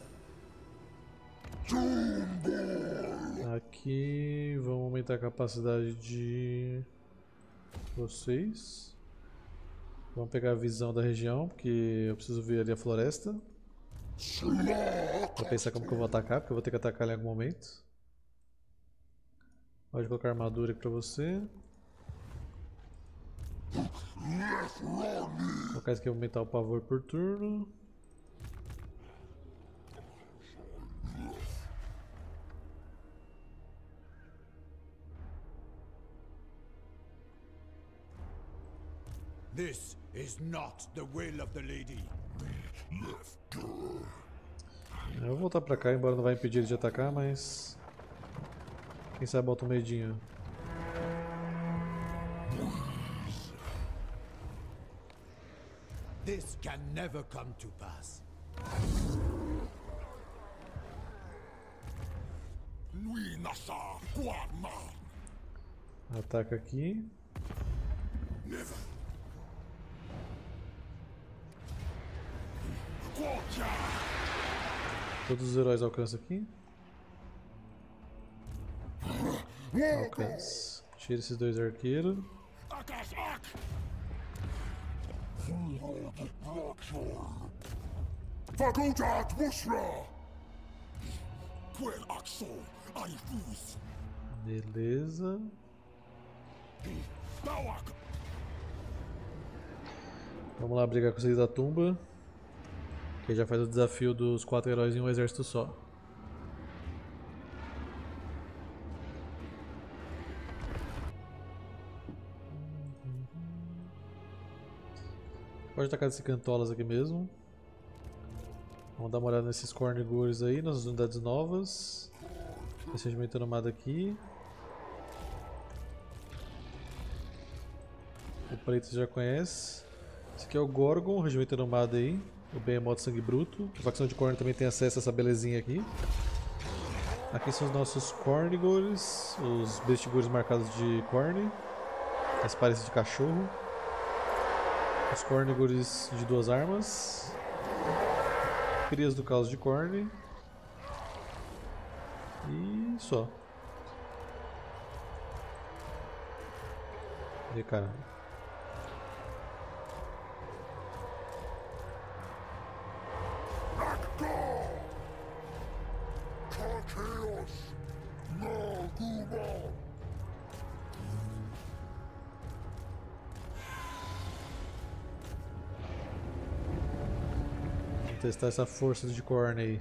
Aqui vamos aumentar a capacidade de vocês. Vamos pegar a visão da região, porque eu preciso ver ali a floresta. Vou pensar como que eu vou atacar, porque eu vou ter que atacar em algum momento. Pode colocar armadura aqui pra você. Vou colocar isso aqui, aumentar o pavor por turno. This is not the will of the lady. Eu vou voltar pra cá, embora não vai impedir ele de atacar, mas... quem sabe bota um medinho. This can never come to pass. Ataca aqui. Todos os heróis alcançam aqui. Alcance. Tira esses dois arqueiros. Beleza. Vamos lá brigar com vocês da tumba. Que já faz o desafio dos 4 heróis em um exército só. Pode atacar esses cantolas aqui mesmo. Vamos dar uma olhada nesses Cornigores aí, nas unidades novas. Esse regimento nomada aqui. O Preto você já conhece. Esse aqui é o Gorgon, o regimento nomada aí. O Behemoth Sangue Bruto. A facção de Khorne também tem acesso a essa belezinha aqui. Aqui são os nossos Cornigores, os Bestigores marcados de Khorne. As paredes de cachorro. Os Cornigores de 2 armas. Crias do Caos de Khorne. E só. E cara. Vamos testar essa força de Khorne aí.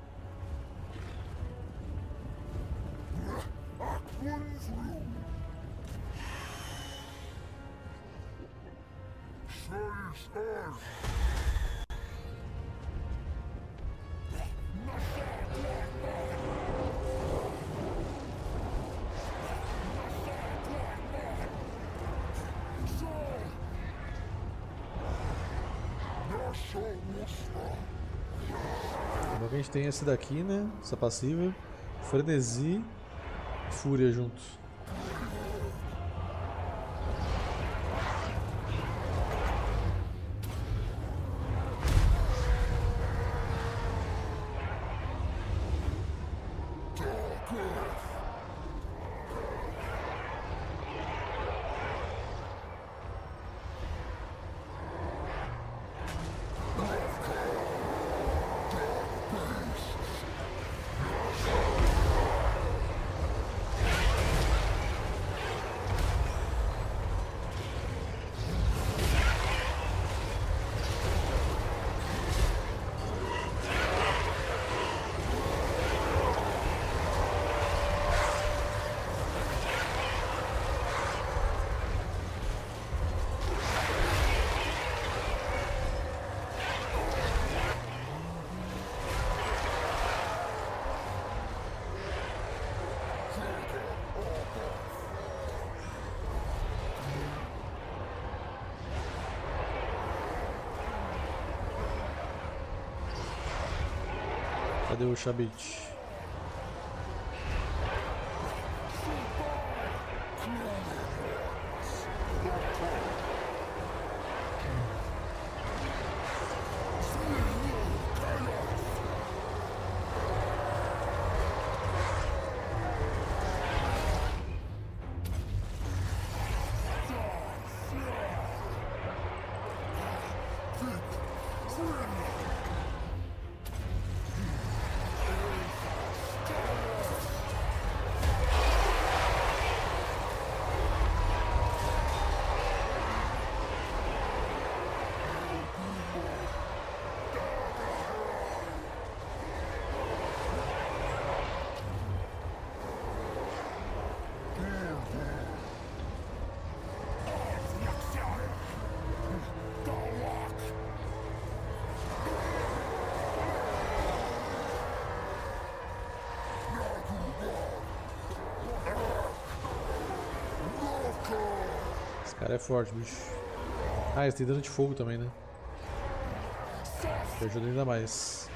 Então a gente tem esse daqui, né? Essa passiva. Frenesi e Fúria juntos. Cadê o Shabit? Esse cara é forte, bicho. Ah, ele tem dano de fogo também, né? Que ajuda ainda mais.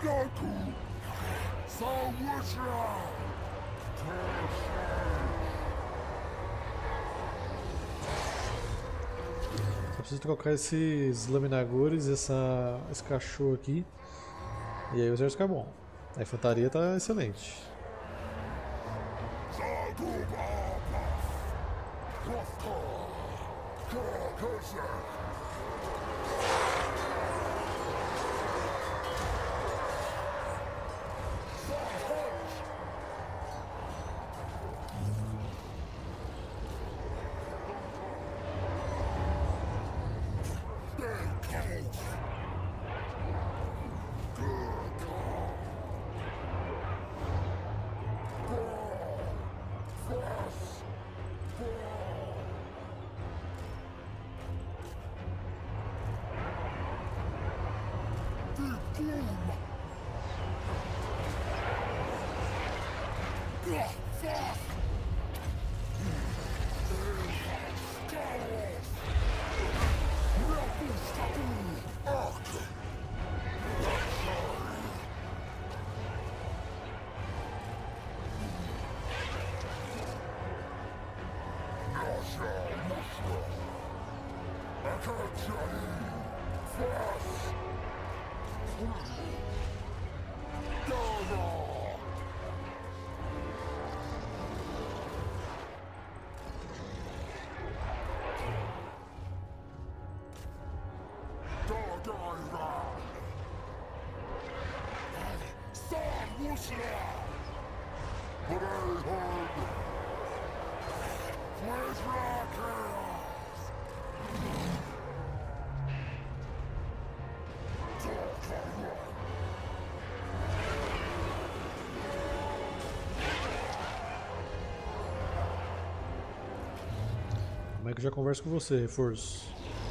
Só preciso trocar esses laminagores, esse cachorro aqui. E aí o exército fica bom. A infantaria tá excelente. Como é que eu já converso com você, reforço?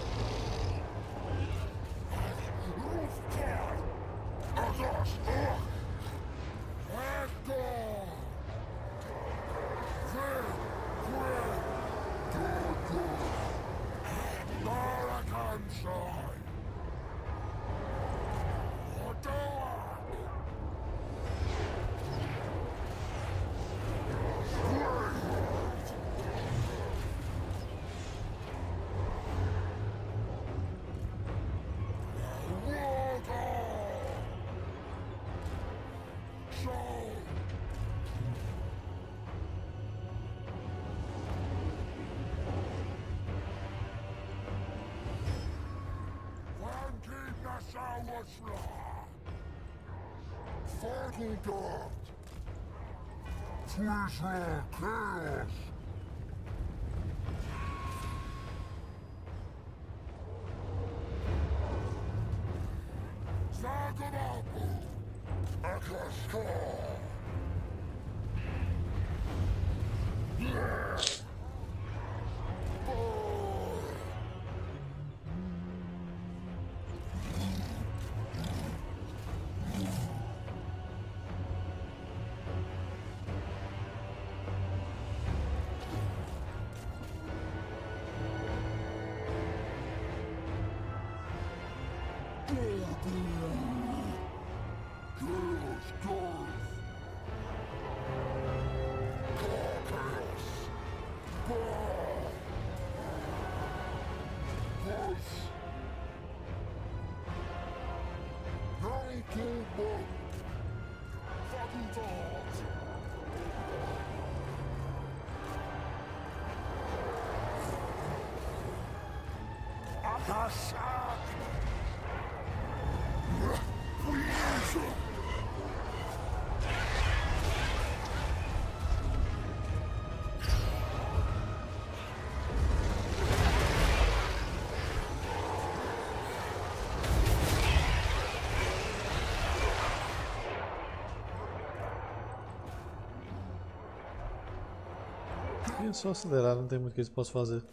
É só acelerar, não tem muito que eles possam fazer.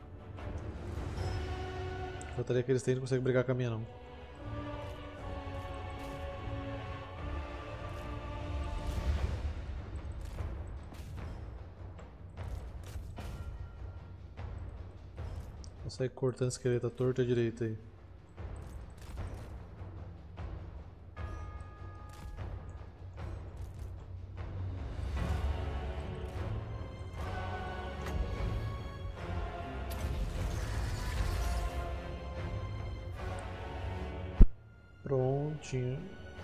A infantaria que eles têm não consegue brigar com a minha não. Vou sair cortando esqueleto à torta e à direita aí. Prontinho.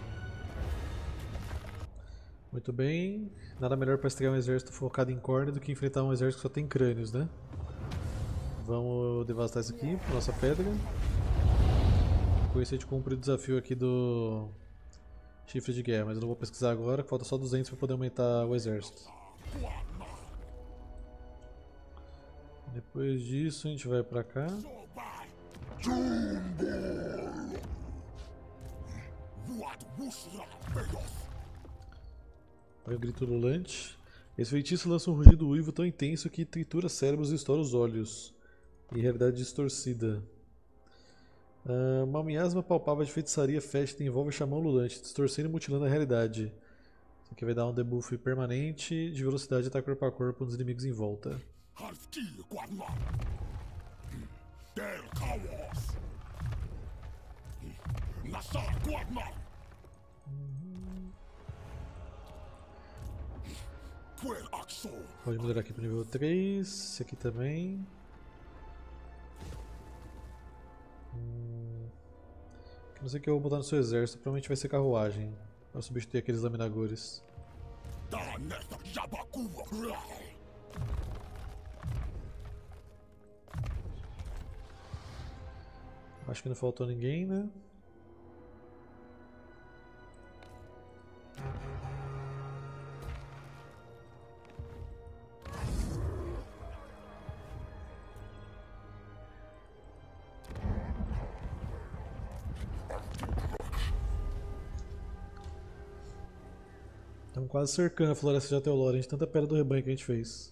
Muito bem. Nada melhor para estrear um exército focado em corne do que enfrentar um exército que só tem crânios, né? Vamos devastar isso aqui com nossa pedra. Com isso a gente cumpre o desafio aqui do chifre de guerra, mas eu não vou pesquisar agora, falta só 200 para poder aumentar o exército. Depois disso a gente vai pra cá. Olha o grito ululante. Esse feitiço lança um rugido uivo tão intenso que tritura cérebros e estoura os olhos. Em realidade distorcida. Uma miasma palpável de feitiçaria fétida envolve o xamã ululante, distorcendo e mutilando a realidade. Isso aqui vai dar um debuff permanente de velocidade de ataque corpo a corpo nos inimigos em volta. Pode melhorar aqui para nível 3, esse aqui também. Não sei o que eu vou botar no seu exército, provavelmente vai ser carruagem, para substituir aqueles laminagores. Acho que não faltou ninguém, né? Estamos quase cercando a floresta de Atelore, de tanta pedra do rebanho que a gente fez.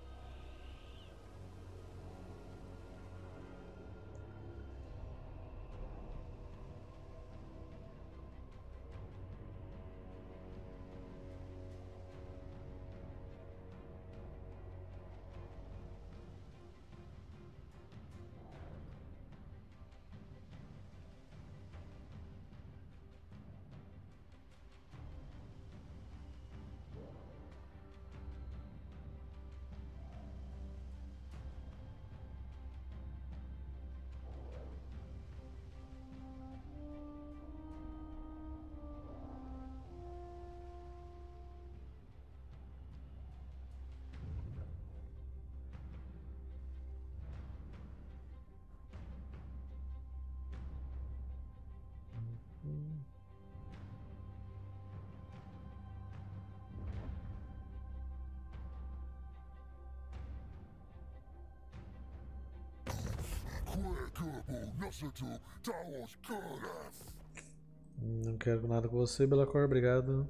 Não quero nada com você, Belacor, obrigado.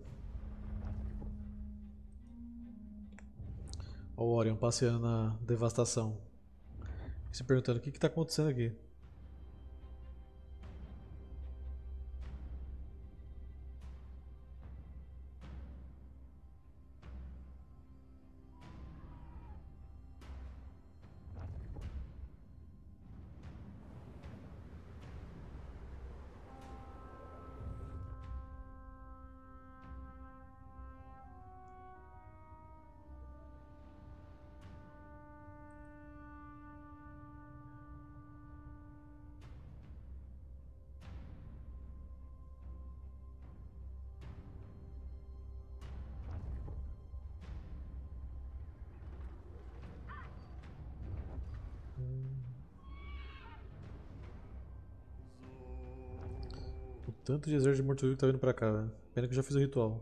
Olha o Orion passeando na devastação. Se perguntando o que está acontecendo aqui. O tanto de exército de morto-vivo que tá vindo pra cá, velho. Pena que eu já fiz o ritual.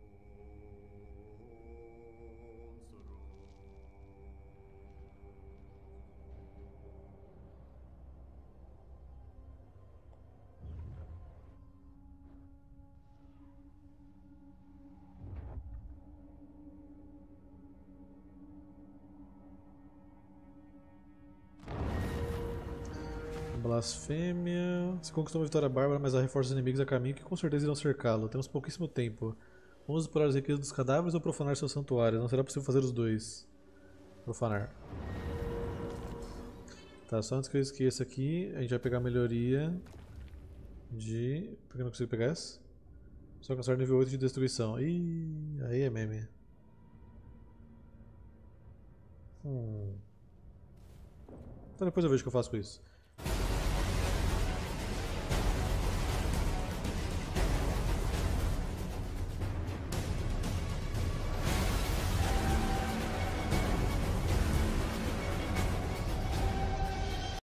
Blasfêmia. Você conquistou uma vitória bárbara, mas há reforços inimigos a caminho que com certeza irão cercá-lo. Temos pouquíssimo tempo. Vamos explorar as riquezas dos cadáveres ou profanar seus santuários? Não será possível fazer os dois. Profanar. Tá, só antes que eu esqueça aqui, a gente vai pegar a melhoria de... Por que eu não consigo pegar essa? Só alcançar nível 8 de destruição. Ih, aí é meme. Então depois eu vejo o que eu faço com isso.